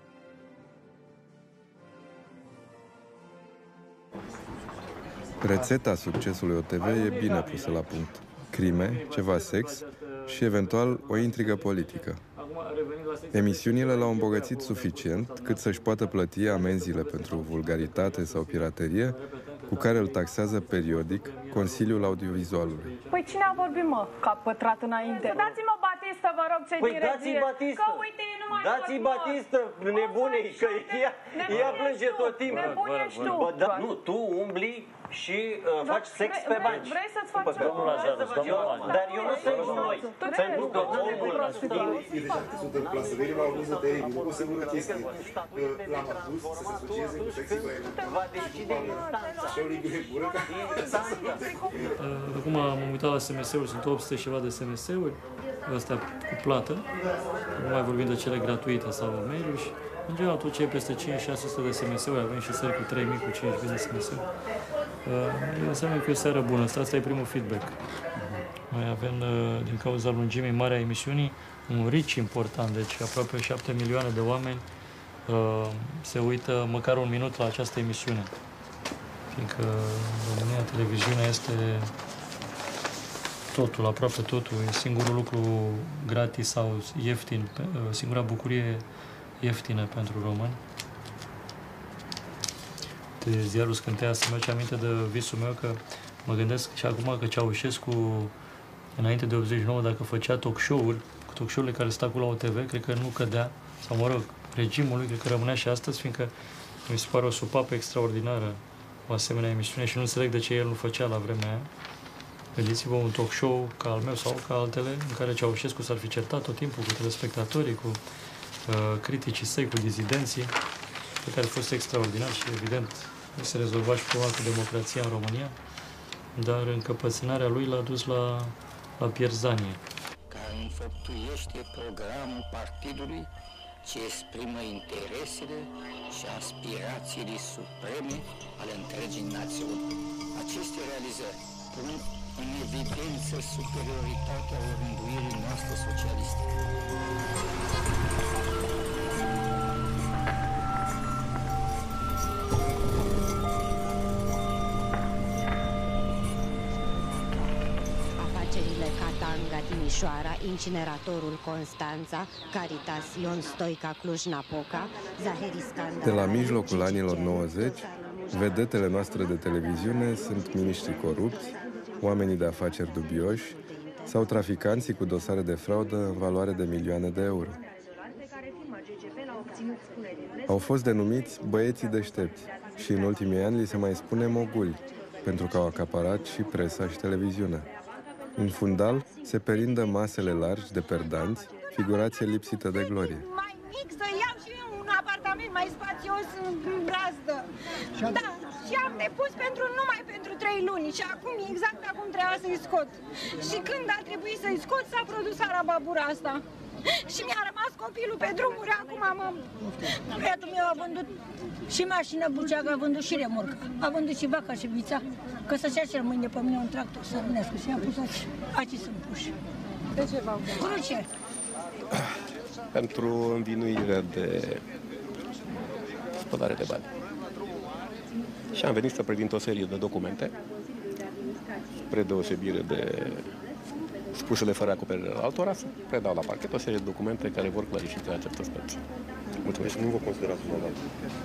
Rețeta succesului O T V e bine pusă la punct. Crime, ceva sex și eventual o intrigă politică. Emisiunile l-au îmbogățit suficient cât să-și poată plăti amenziile pentru vulgaritate sau piraterie cu care îl taxează periodic Consiliul Audiovizualului. Păi cine a vorbit, mă, ca pătrat înainte? Dați-mă Batistă, vă rog, ce păi din dați-i regie. Batistă. Că uite, nu mai dați-i pot, Batistă, nebunei, că ea, ea plânge tot timpul. Nebun ești tu. Bă, da, nu, tu umbli și uh, faci sex pe bani. Vrei să-ți faci... Domnul Lazarus, domnul Lazarus. Dar eu nu sunt cu noi. Pentru că omul... Sunt în plasările la o luză de ei, o singură chestie. L-am adus să se asocieze cu sexul va decide instanța. și o ligă de gură ca Acum am uitat la S M S-uri, sunt opt sute și ceva de S M S-uri, astea cu plată, nu mai vorbim de cele gratuite sau mail-uri și în general tot ce e peste cinci șase sute de S M S-uri, avem și seri cu trei mii, cu cinci mii de S M S-uri. Uh, înseamnă că e o seară bună, asta e primul feedback. Noi avem, uh, din cauza lungimii mari a emisiunii, un reach important, deci aproape șapte milioane de oameni uh, se uită măcar un minut la această emisiune. Fiindcă în România televiziunea este totul, aproape totul, e singurul lucru gratis sau ieftin, singura bucurie ieftină pentru români. De ziarul Scânteia să-mi aduce aminte de visul meu că mă gândesc și acum că Ceaușescu, înainte de optzeci și nouă, dacă făcea talk show-uri, cu talk show-urile care stau la O T V, cred că nu cădea, sau mă rog, regimul lui, cred că rămânea și astăzi, fiindcă mi se pare o supapă extraordinară o asemenea emisiune și nu înțeleg de ce el nu făcea la vremea aia. Gândiți-vă un talk show ca al meu sau ca altele, în care Ceaușescu s-ar fi certat tot timpul cu telespectatorii, cu uh, criticii săi, cu dizidenții, pe care a fost extraordinar și, evident, se rezolva și problema cu democrația în România, dar încăpățânarea lui l-a dus la, la pierzanie. Care înfăptuiește programul partidului ce exprimă interesele și aspirațiile supreme ale întregii națiuni. Aceste realizări pun în evidență superioritatea orânduirii noastre socialiste. Afacerile Katanga Timișoara, Incineratorul Constanța, Caritas Ion Stoica Cluj-Napoca, Zaheriscan... De la mijlocul anilor nouăzeci, vedetele noastre de televiziune sunt miniștri corupți, oamenii de afaceri dubioși sau traficanții cu dosare de fraudă în valoare de milioane de euro. Au fost denumiți băieții deștepți și în ultimii ani li se mai spune moguli, pentru că au acaparat și presa și televiziunea. În fundal se perindă masele largi de perdanți, figurație lipsită de glorie. Mai mic să iau și eu un apartament mai spațios în brazdă. Da, și am depus pentru numai pentru trei luni și acum, exact acum trebuia să-i scot. Și când a trebuit să-i scot, s-a produs arababura asta. Și mi-a rămas copilul pe drumuri, acum am... Băiatul meu a vândut și mașină buceagă, a vândut și remorcă, a vândut și vaca și vița, că să-și ia cel mâine pe mine un tractor să rămânească și i-am pus aici. Aici sunt puși. De ce v-au pus? Cruce. Pentru învinuirea de spălare de bani. Și am venit să prezint o serie de documente, spre deosebire de spusele fără acoperire altora, să predau la parchet o serie de documente care vor clarifica această speță. Mulțumesc. Nu vă considerați un alt.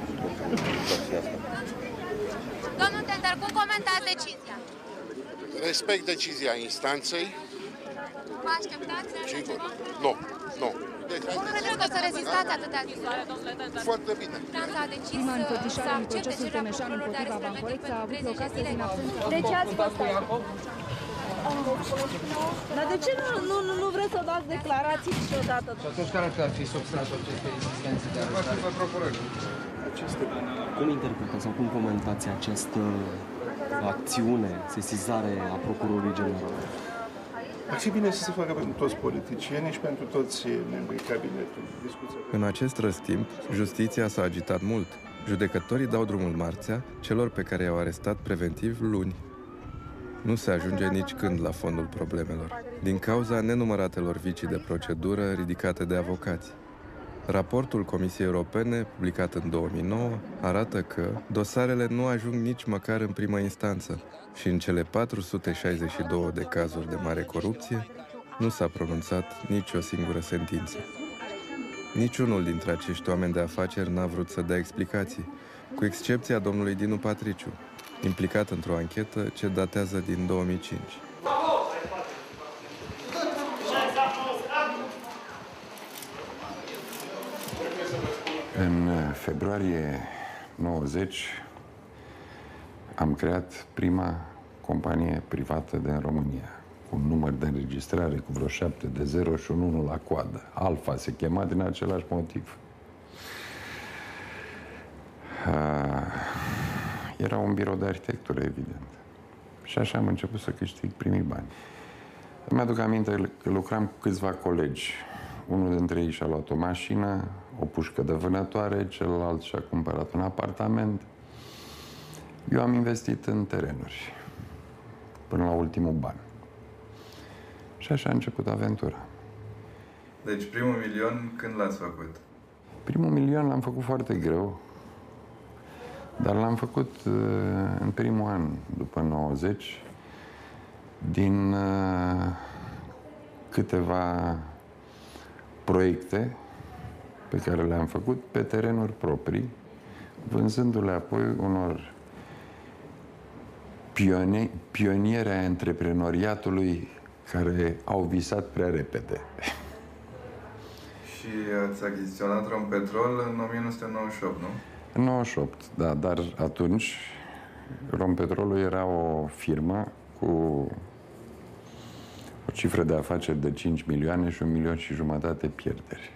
Domnul Tender, cum comentați decizia? Respect decizia instanței. Vă așteptați? Sigur. Nu, nu. Cum credeți că o să rezistați atâtea zile, domnule Tender? Foarte bine. Franța a decis Prima să înfățișare în accepte procesul cererea Tămeșan procurorului de împotriva arestament Bancoreț a avut pentru loc treizeci de astăzi zile. în absență. De ce ați fost aici? Dar de ce nu, nu, nu vreți să dați declarații niciodată? Și atunci care ar fi substanțul acestei instanțe de arestare? Cum interpretați sau cum comentați această acțiune, sesizare a procurorului general? Ar fi bine să se facă pentru toți politicienii și pentru toți membrii cabinetului. Discuția. În acest răstimp, justiția s-a agitat mult. Judecătorii dau drumul marțea celor pe care i-au arestat preventiv luni. nu se ajunge nici când la fondul problemelor, din cauza nenumăratelor vicii de procedură ridicate de avocați. Raportul Comisiei Europene, publicat în două mii nouă, arată că dosarele nu ajung nici măcar în primă instanță și în cele patru sute șaizeci și două de cazuri de mare corupție nu s-a pronunțat nici o singură sentință. Niciunul dintre acești oameni de afaceri n-a vrut să dea explicații, cu excepția domnului Dinu Patriciu, implicat într-o anchetă ce datează din două mii cinci. În februarie nouăzeci am creat prima companie privată din România, cu un număr de înregistrare cu vreo șapte de zero și un unu la coadă. Alfa se chema din același motiv. Era un birou de arhitectură, evident. Și așa am început să câștig primii bani. Îmi aduc aminte că lucram cu câțiva colegi. Unul dintre ei și-a luat o mașină, o pușcă de vânătoare, celălalt și-a cumpărat un apartament. Eu am investit în terenuri, până la ultimul ban. Și așa a început aventura. Deci primul milion când l-ați făcut? Primul milion l-am făcut foarte greu, dar l-am făcut uh, în primul an, după nouăzeci, din uh, câteva proiecte pe care le-am făcut pe terenuri proprii, vânzându-le apoi unor pioni pionieri ai antreprenoriatului care au visat prea repede. Și ați achiziționat Rompetrol în o mie nouă sute nouăzeci și opt, nu? În nouăzeci și opt, da, dar atunci Rompetrolul era o firmă cu o cifră de afaceri de cinci milioane și un milion și jumătate pierderi.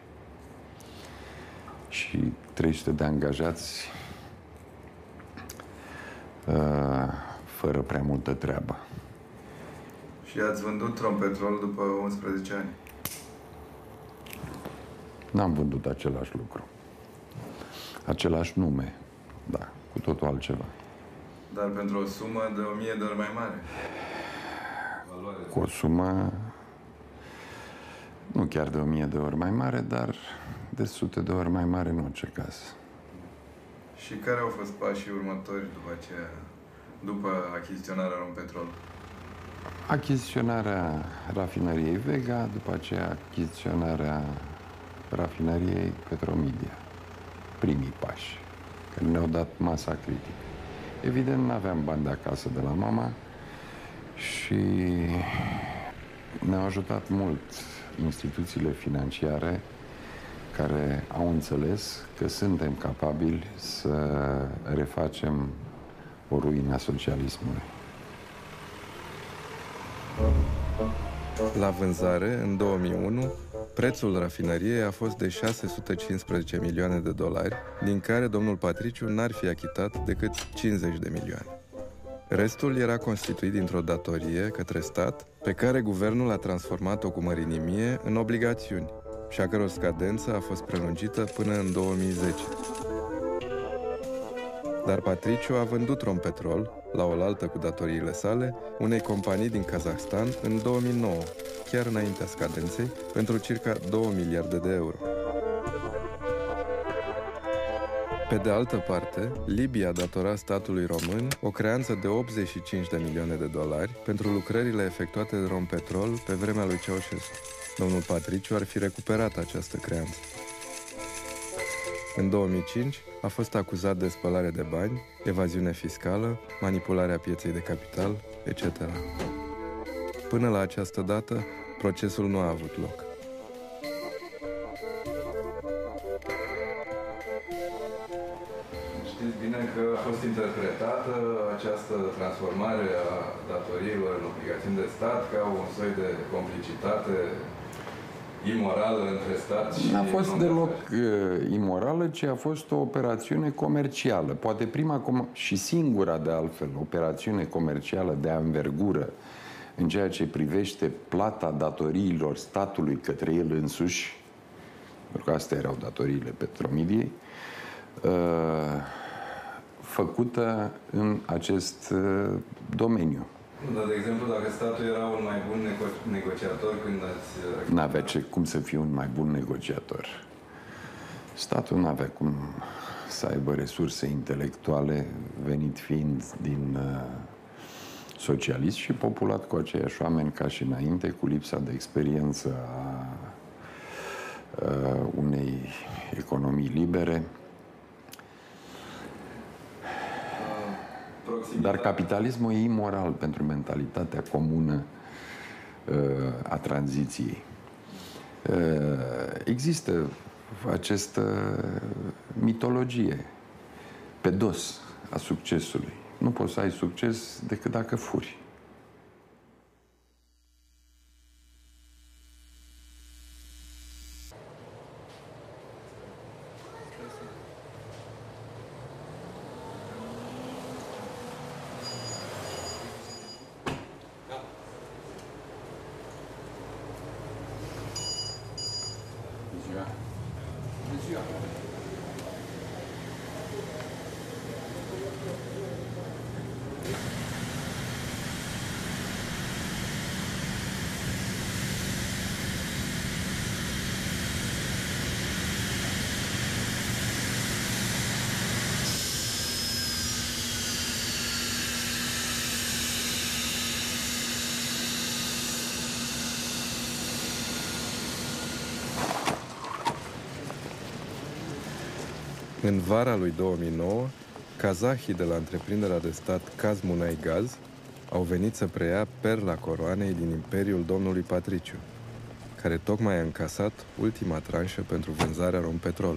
Și trei sute de angajați uh, fără prea multă treabă. Și ați vândut Rompetrol după unsprezece ani? N-am vândut același lucru. Același nume, da, cu totul altceva. Dar pentru o sumă de o mie de ori mai mare? Valoare. Cu o sumă, nu chiar de o mie de ori mai mare, dar de sute de ori mai mare în orice caz. Și care au fost pașii următori după aceea, după achiziționarea Rompetrol? Achiziționarea rafinăriei Vega, după aceea achiziționarea rafinăriei Petromedia. Primii pași, care ne-au dat masa critică. Evident, nu aveam bani de acasă de la mama și ne-au ajutat mult instituțiile financiare care au înțeles că suntem capabili să refacem o ruină a socialismului. La vânzare, în două mii unu, prețul rafinăriei a fost de șase sute cincisprezece milioane de dolari, din care domnul Patriciu n-ar fi achitat decât cincizeci de milioane. Restul era constituit dintr-o datorie către stat, pe care guvernul a transformat-o cu mărinimie în obligațiuni, și a căror scadență a fost prelungită până în două mii zece. Dar Patriciu a vândut Rompetrol, la oaltă cu datoriile sale, unei companii din Kazahstan în două mii nouă, chiar înaintea scadenței, pentru circa două miliarde de euro. Pe de altă parte, Libia datora statului român o creanță de optzeci și cinci de milioane de dolari pentru lucrările efectuate de Rompetrol pe vremea lui Ceaușescu. Domnul Patriciu ar fi recuperat această creanță. În două mii cinci a fost acuzat de spălare de bani, evaziune fiscală, manipularea pieței de capital, et cetera. Până la această dată, procesul nu a avut loc. Știți bine că a fost interpretată această transformare a datoriilor în obligațiuni de stat ca un soi de complicitate imorală între stat și... N-a fost deloc uh, imorală, ci a fost o operațiune comercială. Poate prima com- și singura, de altfel, operațiune comercială de anvergură în ceea ce privește plata datoriilor statului către el însuși, pentru că astea erau datoriile Petromediei, uh, făcută în acest uh, domeniu. Dar, de exemplu, dacă statul era un mai bun nego- negociator când ați... N-avea ce, cum să fie un mai bun negociator. Statul n-avea cum să aibă resurse intelectuale, venit fiind din uh, socialist și populat cu aceiași oameni ca și înainte, cu lipsa de experiență a uh, unei economii libere. Dar capitalismul e imoral pentru mentalitatea comună uh, a tranziției. Uh, există această mitologie pe dos a succesului. Nu poți să ai succes decât dacă furi. În vara lui două mii nouă, kazahii de la întreprinderea de stat Kazmunai-Gaz au venit să preia perla coroanei din imperiul domnului Patriciu, care tocmai a încasat ultima tranșă pentru vânzarea Rompetrol.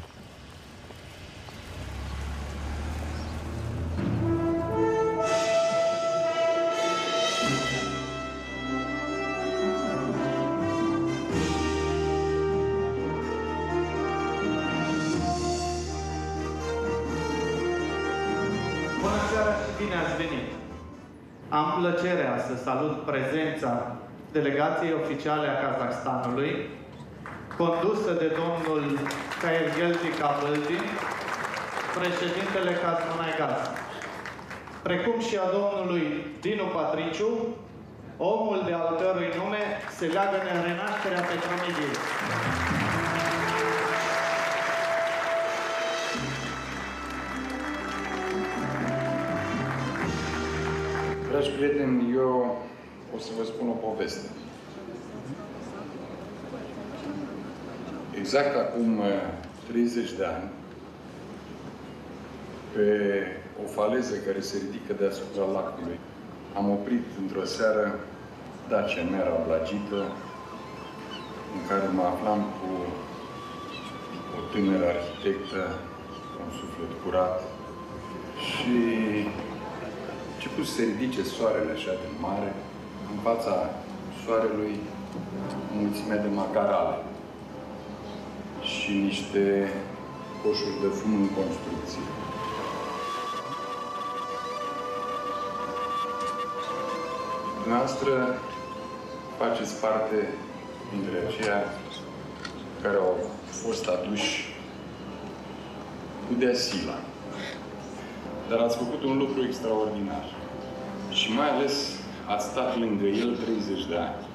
Am plăcerea să salut prezența delegației oficiale a Kazahstanului, condusă de domnul Kairgeldi Kabıldi, președintele Kazmunai-Gaz, precum și a domnului Dinu Patriciu, omul de al cărui nume se leagă de renașterea Petromediei. Dragi prieteni, eu o să vă spun o poveste. Exact acum treizeci de ani, pe o faleză care se ridică deasupra lacului, am oprit într-o seară Dacia mea ablagită, în care mă aflam cu o tânără arhitectă, un suflet curat, și a început să se ridice soarele așa de mare, în fața soarelui mulțimea de macarale și niște coșuri de fum în construcție. Dumneavoastră faceți parte dintre aceia care au fost aduși cu Deasila. Dar ați făcut un lucru extraordinar. Și mai ales ați stat lângă el treizeci de ani.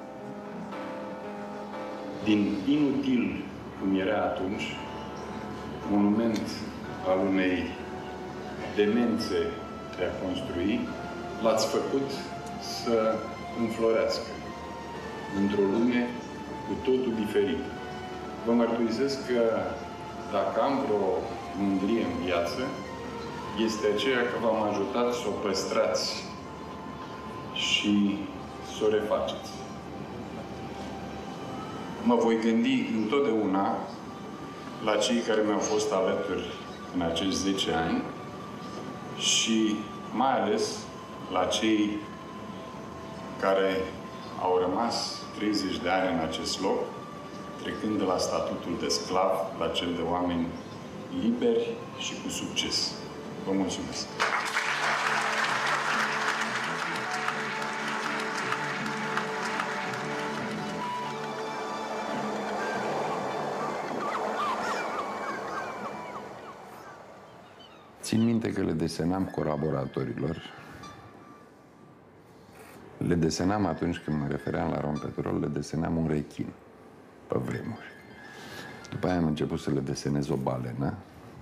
Din inutil, cum era atunci, monument al unei demențe de a construi, l-ați făcut să înflorească într-o lume cu totul diferită. Vă mărturisesc că dacă am vreo mândrie în viață, este aceea că v-am ajutat să o păstrați și să o refaceți. Mă voi gândi întotdeauna la cei care mi-au fost alături în acești zece ani și mai ales la cei care au rămas treizeci de ani în acest loc, trecând de la statutul de sclav la cel de oameni liberi și cu succes. Vă mulțumesc! Țin minte că le desenam colaboratorilor Le desenam atunci când mă refeream la Rompetrol, le desenam un rechin, pe vremuri. După aia am început să le desenez o balenă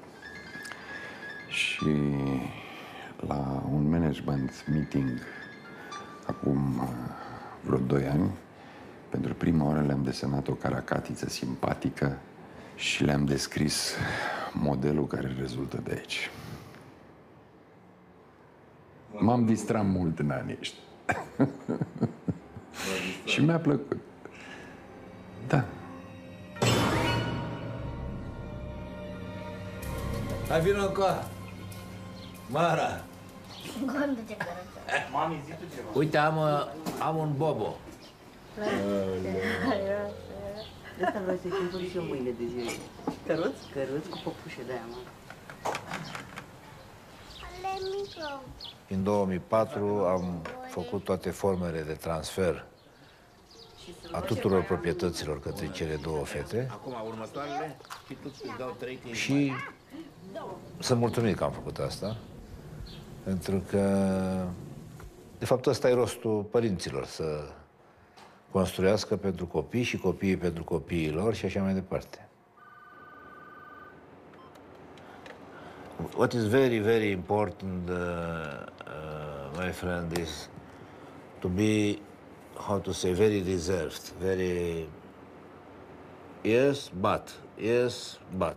și la un management meeting acum vreo doi ani, pentru prima oară le-am desenat o caracatiță simpatică și le-am descris modelul care rezultă de aici. M-am distrat mult în anii ăștia. Și mi-a plăcut. Da. Hai, vină încoa! Mara! Mami, zi tu ceva. Uite, am, am un bobo. Asta vreau să-i cumpăr și eu mâine de ziua. Căruț? Căruț cu păpușe de aia, mă. În două mii patru am făcut toate formele de transfer a tuturor proprietăților către cele două fete. Acum, următoarele, și tu îți dau trei că Și sunt mulțumit că am făcut asta, pentru că, de fapt, ăsta e rostul părinților, să construiască pentru copii și copiii pentru copiii lor și așa mai departe. What is very, very important, uh, uh, my friend, is to be, how to say, very reserved, very, yes, but, yes, but.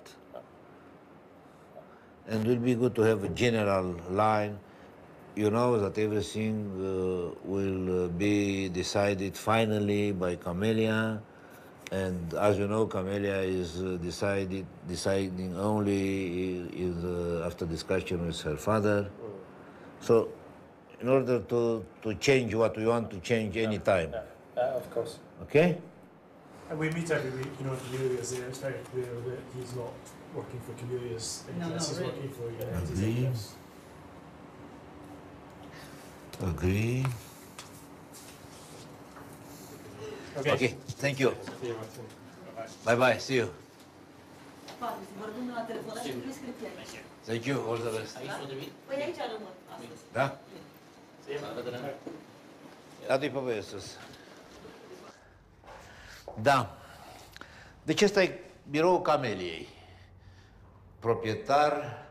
And it will be good to have a general line. You know that everything uh, will uh, be decided finally by Camelia. And as you know, Camelia is uh, decided, deciding only is, uh, after discussion with her father. So, in order to, to change what we want to change any time. Yeah, yeah, of course. Okay? And we meet every week, you know, Camelia's there. It's very clear that he's not working for Camelia's interests, No, no, he's working for United's Agree. interests. Agree. Okay. Okay, thank you. Bye bye, see you. Thank you, all the best. Păi aici rămân astăzi. Da? Da-i pe băie sus. Da. Deci ăsta e biroul Cameliei. Proprietar.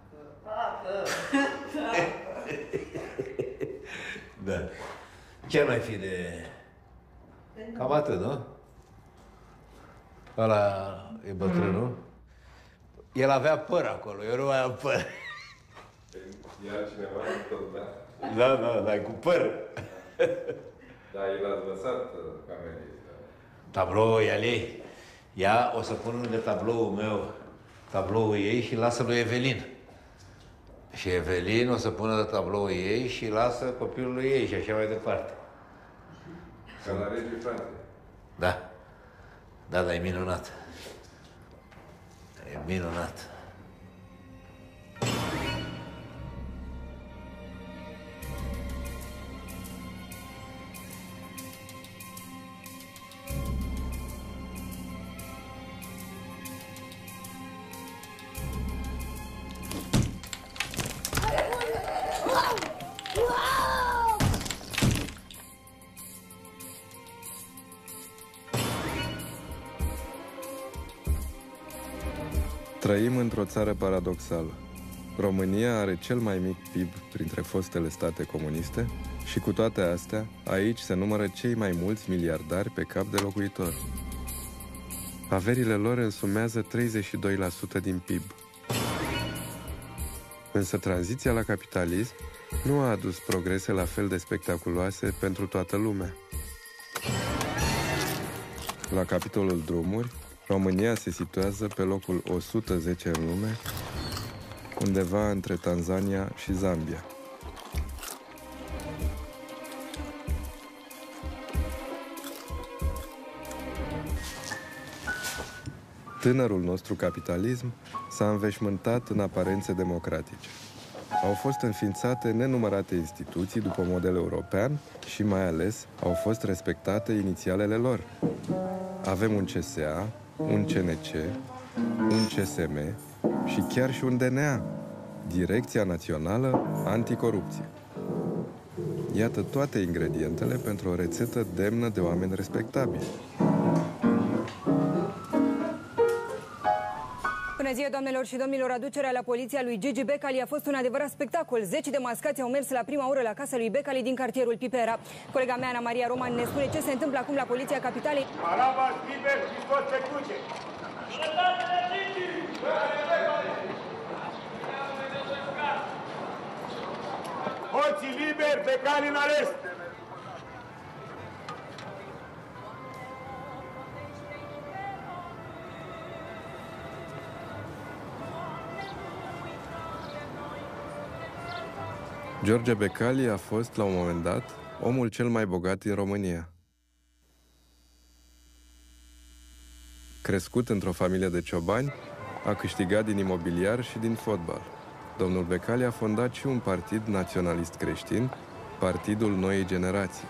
Da. Ce mai fi de... Cam atât, nu? Ăla e bătrânul. El avea păr acolo, eu nu mai am păr. Iar cineva tot, da? Da, da, da, cu păr. Da, el a lăsat Camelia. Tabloul e al ei. Ea o să pună lângă tabloul meu, tabloul ei și lasă lui Evelin. Și Evelin o să pună tabloul ei și lasă copilul ei și așa mai departe. Ca la Regii Franței. Da. Da, da, e minunat. E minunat. Trăim într-o țară paradoxală. România are cel mai mic P I B printre fostele state comuniste și cu toate astea, aici se numără cei mai mulți miliardari pe cap de locuitor. Averile lor însumează treizeci și doi la sută din P I B. Însă tranziția la capitalism nu a adus progrese la fel de spectaculoase pentru toată lumea. La capitolul drumuri, România se situează pe locul o sută zece în lume, undeva între Tanzania și Zambia. Tânărul nostru capitalism s-a înveșmântat în aparențe democratice. Au fost înființate nenumărate instituții după model european și, mai ales, au fost respectate inițialele lor. Avem un C S A, un C N C, un C S M și chiar și un D N A, Direcția Națională Anticorupție. Iată toate ingredientele pentru o rețetă demnă de oameni respectabili. Bună ziua, doamnelor și domnilor! Aducerea la poliția lui Gigi Becali a fost un adevărat spectacol. Zeci de mascați au mers la prima oră la casa lui Becali din cartierul Pipera. Colega mea, Ana Maria Roman, ne spune ce se întâmplă acum la poliția capitalei. Araba, liber și tot se duce! Hoții liberi, Becali în arest! George Becali a fost, la un moment dat, omul cel mai bogat din România. Crescut într-o familie de ciobani, a câștigat din imobiliar și din fotbal. Domnul Becali a fondat și un partid naționalist creștin, Partidul Noii Generații.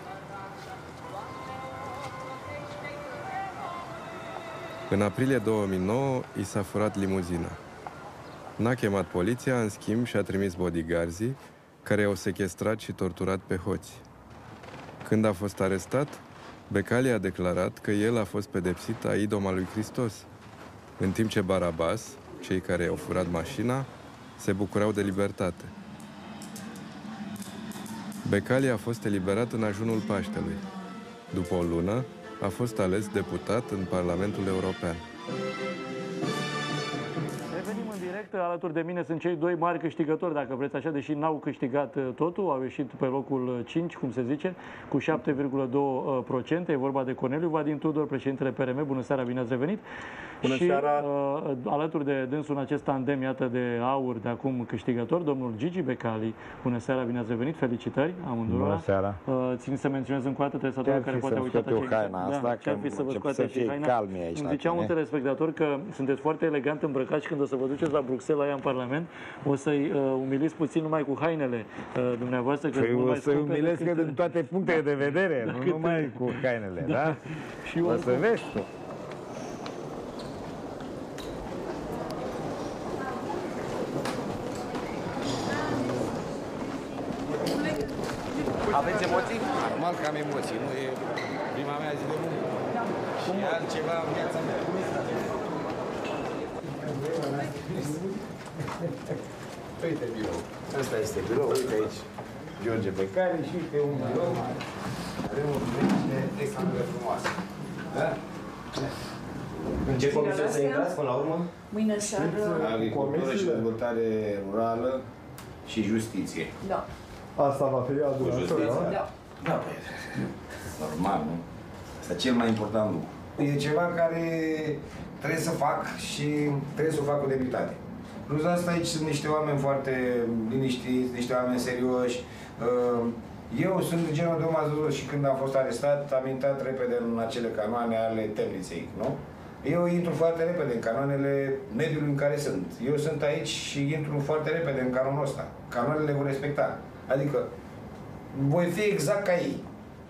În aprilie două mii nouă, i s-a furat limuzina. N-a chemat poliția, în schimb, și a trimis bodyguards-ii, care i-au sechestrat și torturat pe hoți. Când a fost arestat, Becali a declarat că el a fost pedepsit a idoma lui Hristos, în timp ce Barabas, cei care i-au furat mașina, se bucurau de libertate. Becali a fost eliberat în ajunul Paștelui. După o lună, a fost ales deputat în Parlamentul European. Revenim în direct. Alături de mine sunt cei doi mari câștigători, dacă vreți așa, deși n-au câștigat totul, au ieșit pe locul cinci, cum se zice, cu șapte virgulă doi la sută. E vorba de Corneliu Vadim Tudor, președintele P R M. Bună seara, bine ați revenit. Bună și, seara. Uh, alături de dânsul în acest tandem, iată, de aur, de acum câștigător, domnul Gigi Becali. Bună seara, bine ați revenit. Felicitări amândurora. Bună seara. Uh, țin să menționez încă o dată telespectatorul care poate a uitat acest... haina asta, da, ce-ar fi să vă scoate și haina. Îmi zicea un telespectator că sunteți foarte elegant îmbrăcați și când o să vă duceți la Bruxelles, aia în Parlament, o să-i uh, umiliți puțin numai cu hainele uh, dumneavoastră. Că păi o să-i umilesc decât... din toate punctele de vedere, decât... nu numai cu hainele, da? da? Și o să vezi tu. Aveți emoții? Normal că am emoții, nu e prima mea zi de muncă. Și e altceva în viața mea. Uite birou. Asta este birou, uite aici. George Becali și uite un birou. Avem o bibliotecă extrem de frumoasă. Da? În ce comisie să intrați până la urmă? Mâine seară. Agricultură și dezvoltare rurală și justiție. Da. Asta va fi adunată, da? Da, păi, normal, nu? Asta e cel mai important lucru. E ceva care trebuie să fac și trebuie să o fac cu demnitate. Plus asta, aici sunt niște oameni foarte liniștiți, niște oameni serioși. Eu sunt genul de om, ați văzut, și când am fost arestat, am intrat repede în acele canoane ale temniței, nu? Eu intru foarte repede în canoanele mediului în care sunt. Eu sunt aici și intru foarte repede în canonul ăsta. Canoanele vor respecta. Adică, voi fi exact ca ei.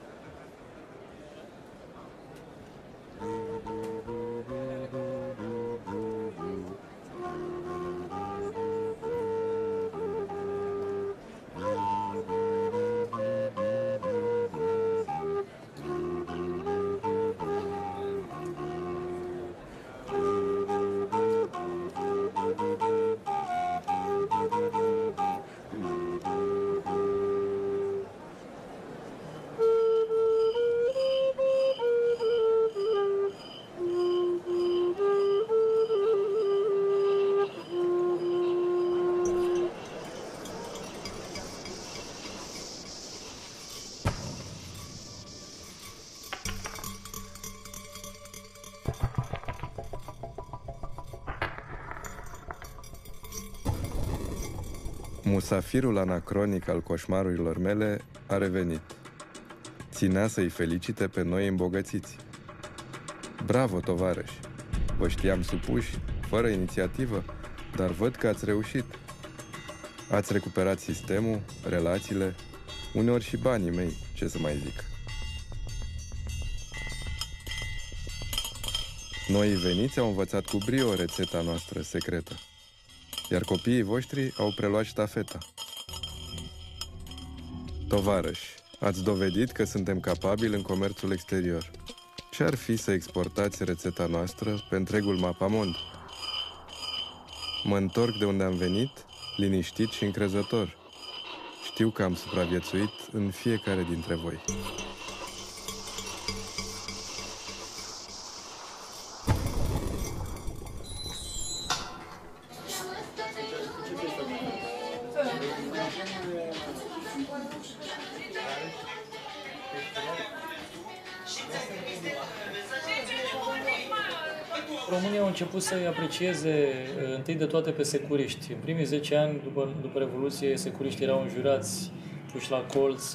Musafirul anacronic al coșmarurilor mele a revenit. Ținea să-i felicite pe noi îmbogățiți. Bravo, tovarăși! Vă știam supuși, fără inițiativă, dar văd că ați reușit. Ați recuperat sistemul, relațiile, uneori și banii mei, ce să mai zic. Noi veniți au învățat cu brio rețeta noastră secretă, iar copiii voștri au preluat ștafeta. Tovarăși, Ați dovedit că suntem capabili în comerțul exterior. Ce-ar fi să exportați rețeta noastră pe întregul mapamond? Mă întorc de unde am venit, liniștit și încrezător. Știu că am supraviețuit în fiecare dintre voi. România a început să-i aprecieze întâi de toate pe securiști. În primii zece ani, după, după Revoluție, securiștii erau înjurați, puși la colț,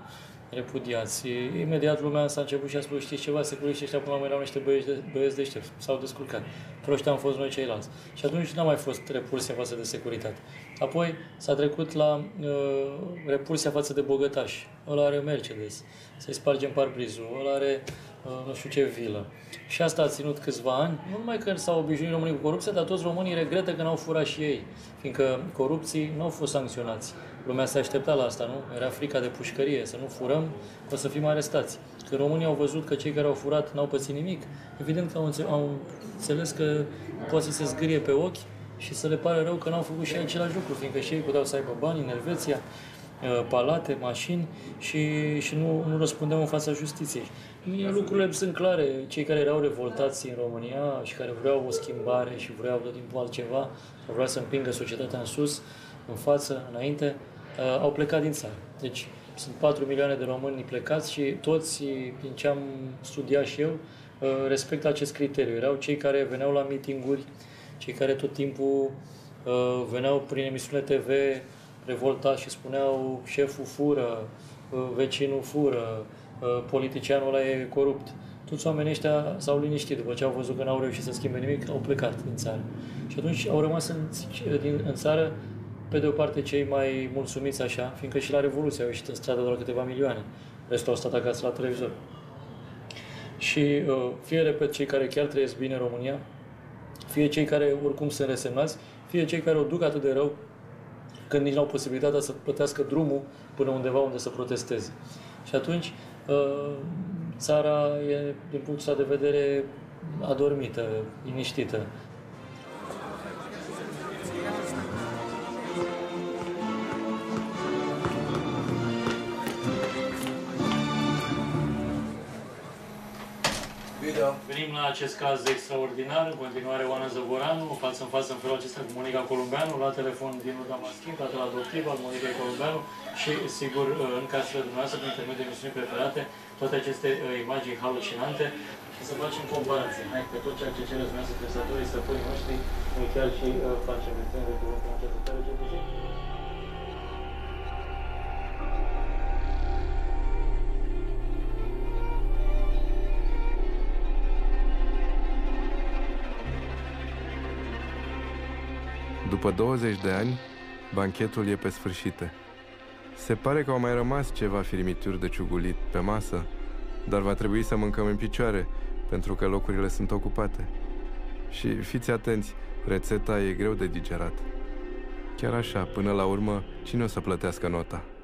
repudiați. Imediat lumea s-a început și a spus, știți ceva, securiștii ăștia până la urmă erau niște băieți, de, băieți deștepți, s-au descurcat. Proști am fost noi ceilalți. Și atunci n-a mai fost repulsie față de securitate. Apoi s-a trecut la uh, repulsia față de bogătași. Ăla are Mercedes, să-i spargem parbrizul, ăla are uh, nu știu ce vilă. Și asta a ținut câțiva ani, nu numai că s-au obișnuit românii cu corupția, dar toți românii regretă că n-au furat și ei, fiindcă corupții nu au fost sancționați. Lumea se aștepta la asta, nu? Era frica de pușcărie, să nu furăm, o să fim arestați. Când românii au văzut că cei care au furat n-au pățit nimic, evident că au, înțe- au înțeles că poate să se zgârie pe ochi și să le pare rău că n-au făcut și același lucru, fiindcă și ei puteau să aibă bani în Elveția, palate, mașini și, și nu, nu răspundeau în fața justiției. Mie lucrurile sunt clare. Cei care erau revoltați în România și care vreau o schimbare și vreau tot timpul altceva, vreau să împingă societatea în sus, în față, înainte, au plecat din țară. Deci sunt patru milioane de români plecați și toți, din ce am studiat și eu, respectă acest criteriu. Erau cei care veneau la mitinguri, cei care tot timpul veneau prin emisiunile T V revoltați și spuneau șeful fură, vecinul fură, politicianul ăla e corupt. Toți oamenii ăștia s-au liniștit după ce au văzut că n-au reușit să schimbe nimic, au plecat din țară. Și atunci au rămas în, din, în țară, pe de o parte, cei mai mulțumiți așa, fiindcă și la Revoluție au ieșit în stradă doar câteva milioane. Restul au stat acasă la televizor. Și fie, repet, cei care chiar trăiesc bine în România, fie cei care oricum sunt resemnați, fie cei care o duc atât de rău, când nici nu au posibilitatea să plătească drumul până undeva unde să protesteze. Și atunci, țara e, din punctul ăsta de vedere, adormită, liniștită. Venim la acest caz extraordinar, în continuare Oana Zăvoranu, față în față în felul acesta cu Monica Columbeanu, la telefon Dinu Damaschin, tatăl adoptiv al Monicei Columbeanu și, sigur, în casele dumneavoastră, prin intermediul emisiunii preferate, toate aceste uh, imagini halucinante și să facem comparație. Hai, pe tot ceea ce cereți dumneavoastră prestatorii, stăpânii noștri, noi chiar și uh, facem externe de cuvântul în această țară, ce puțin. După douăzeci de ani, banchetul e pe sfârșite. Se pare că au mai rămas ceva firmituri de ciugulit pe masă, dar va trebui să mâncăm în picioare, pentru că locurile sunt ocupate. Și fiți atenți, rețeta e greu de digerat. Chiar așa, până la urmă, cine o să plătească nota?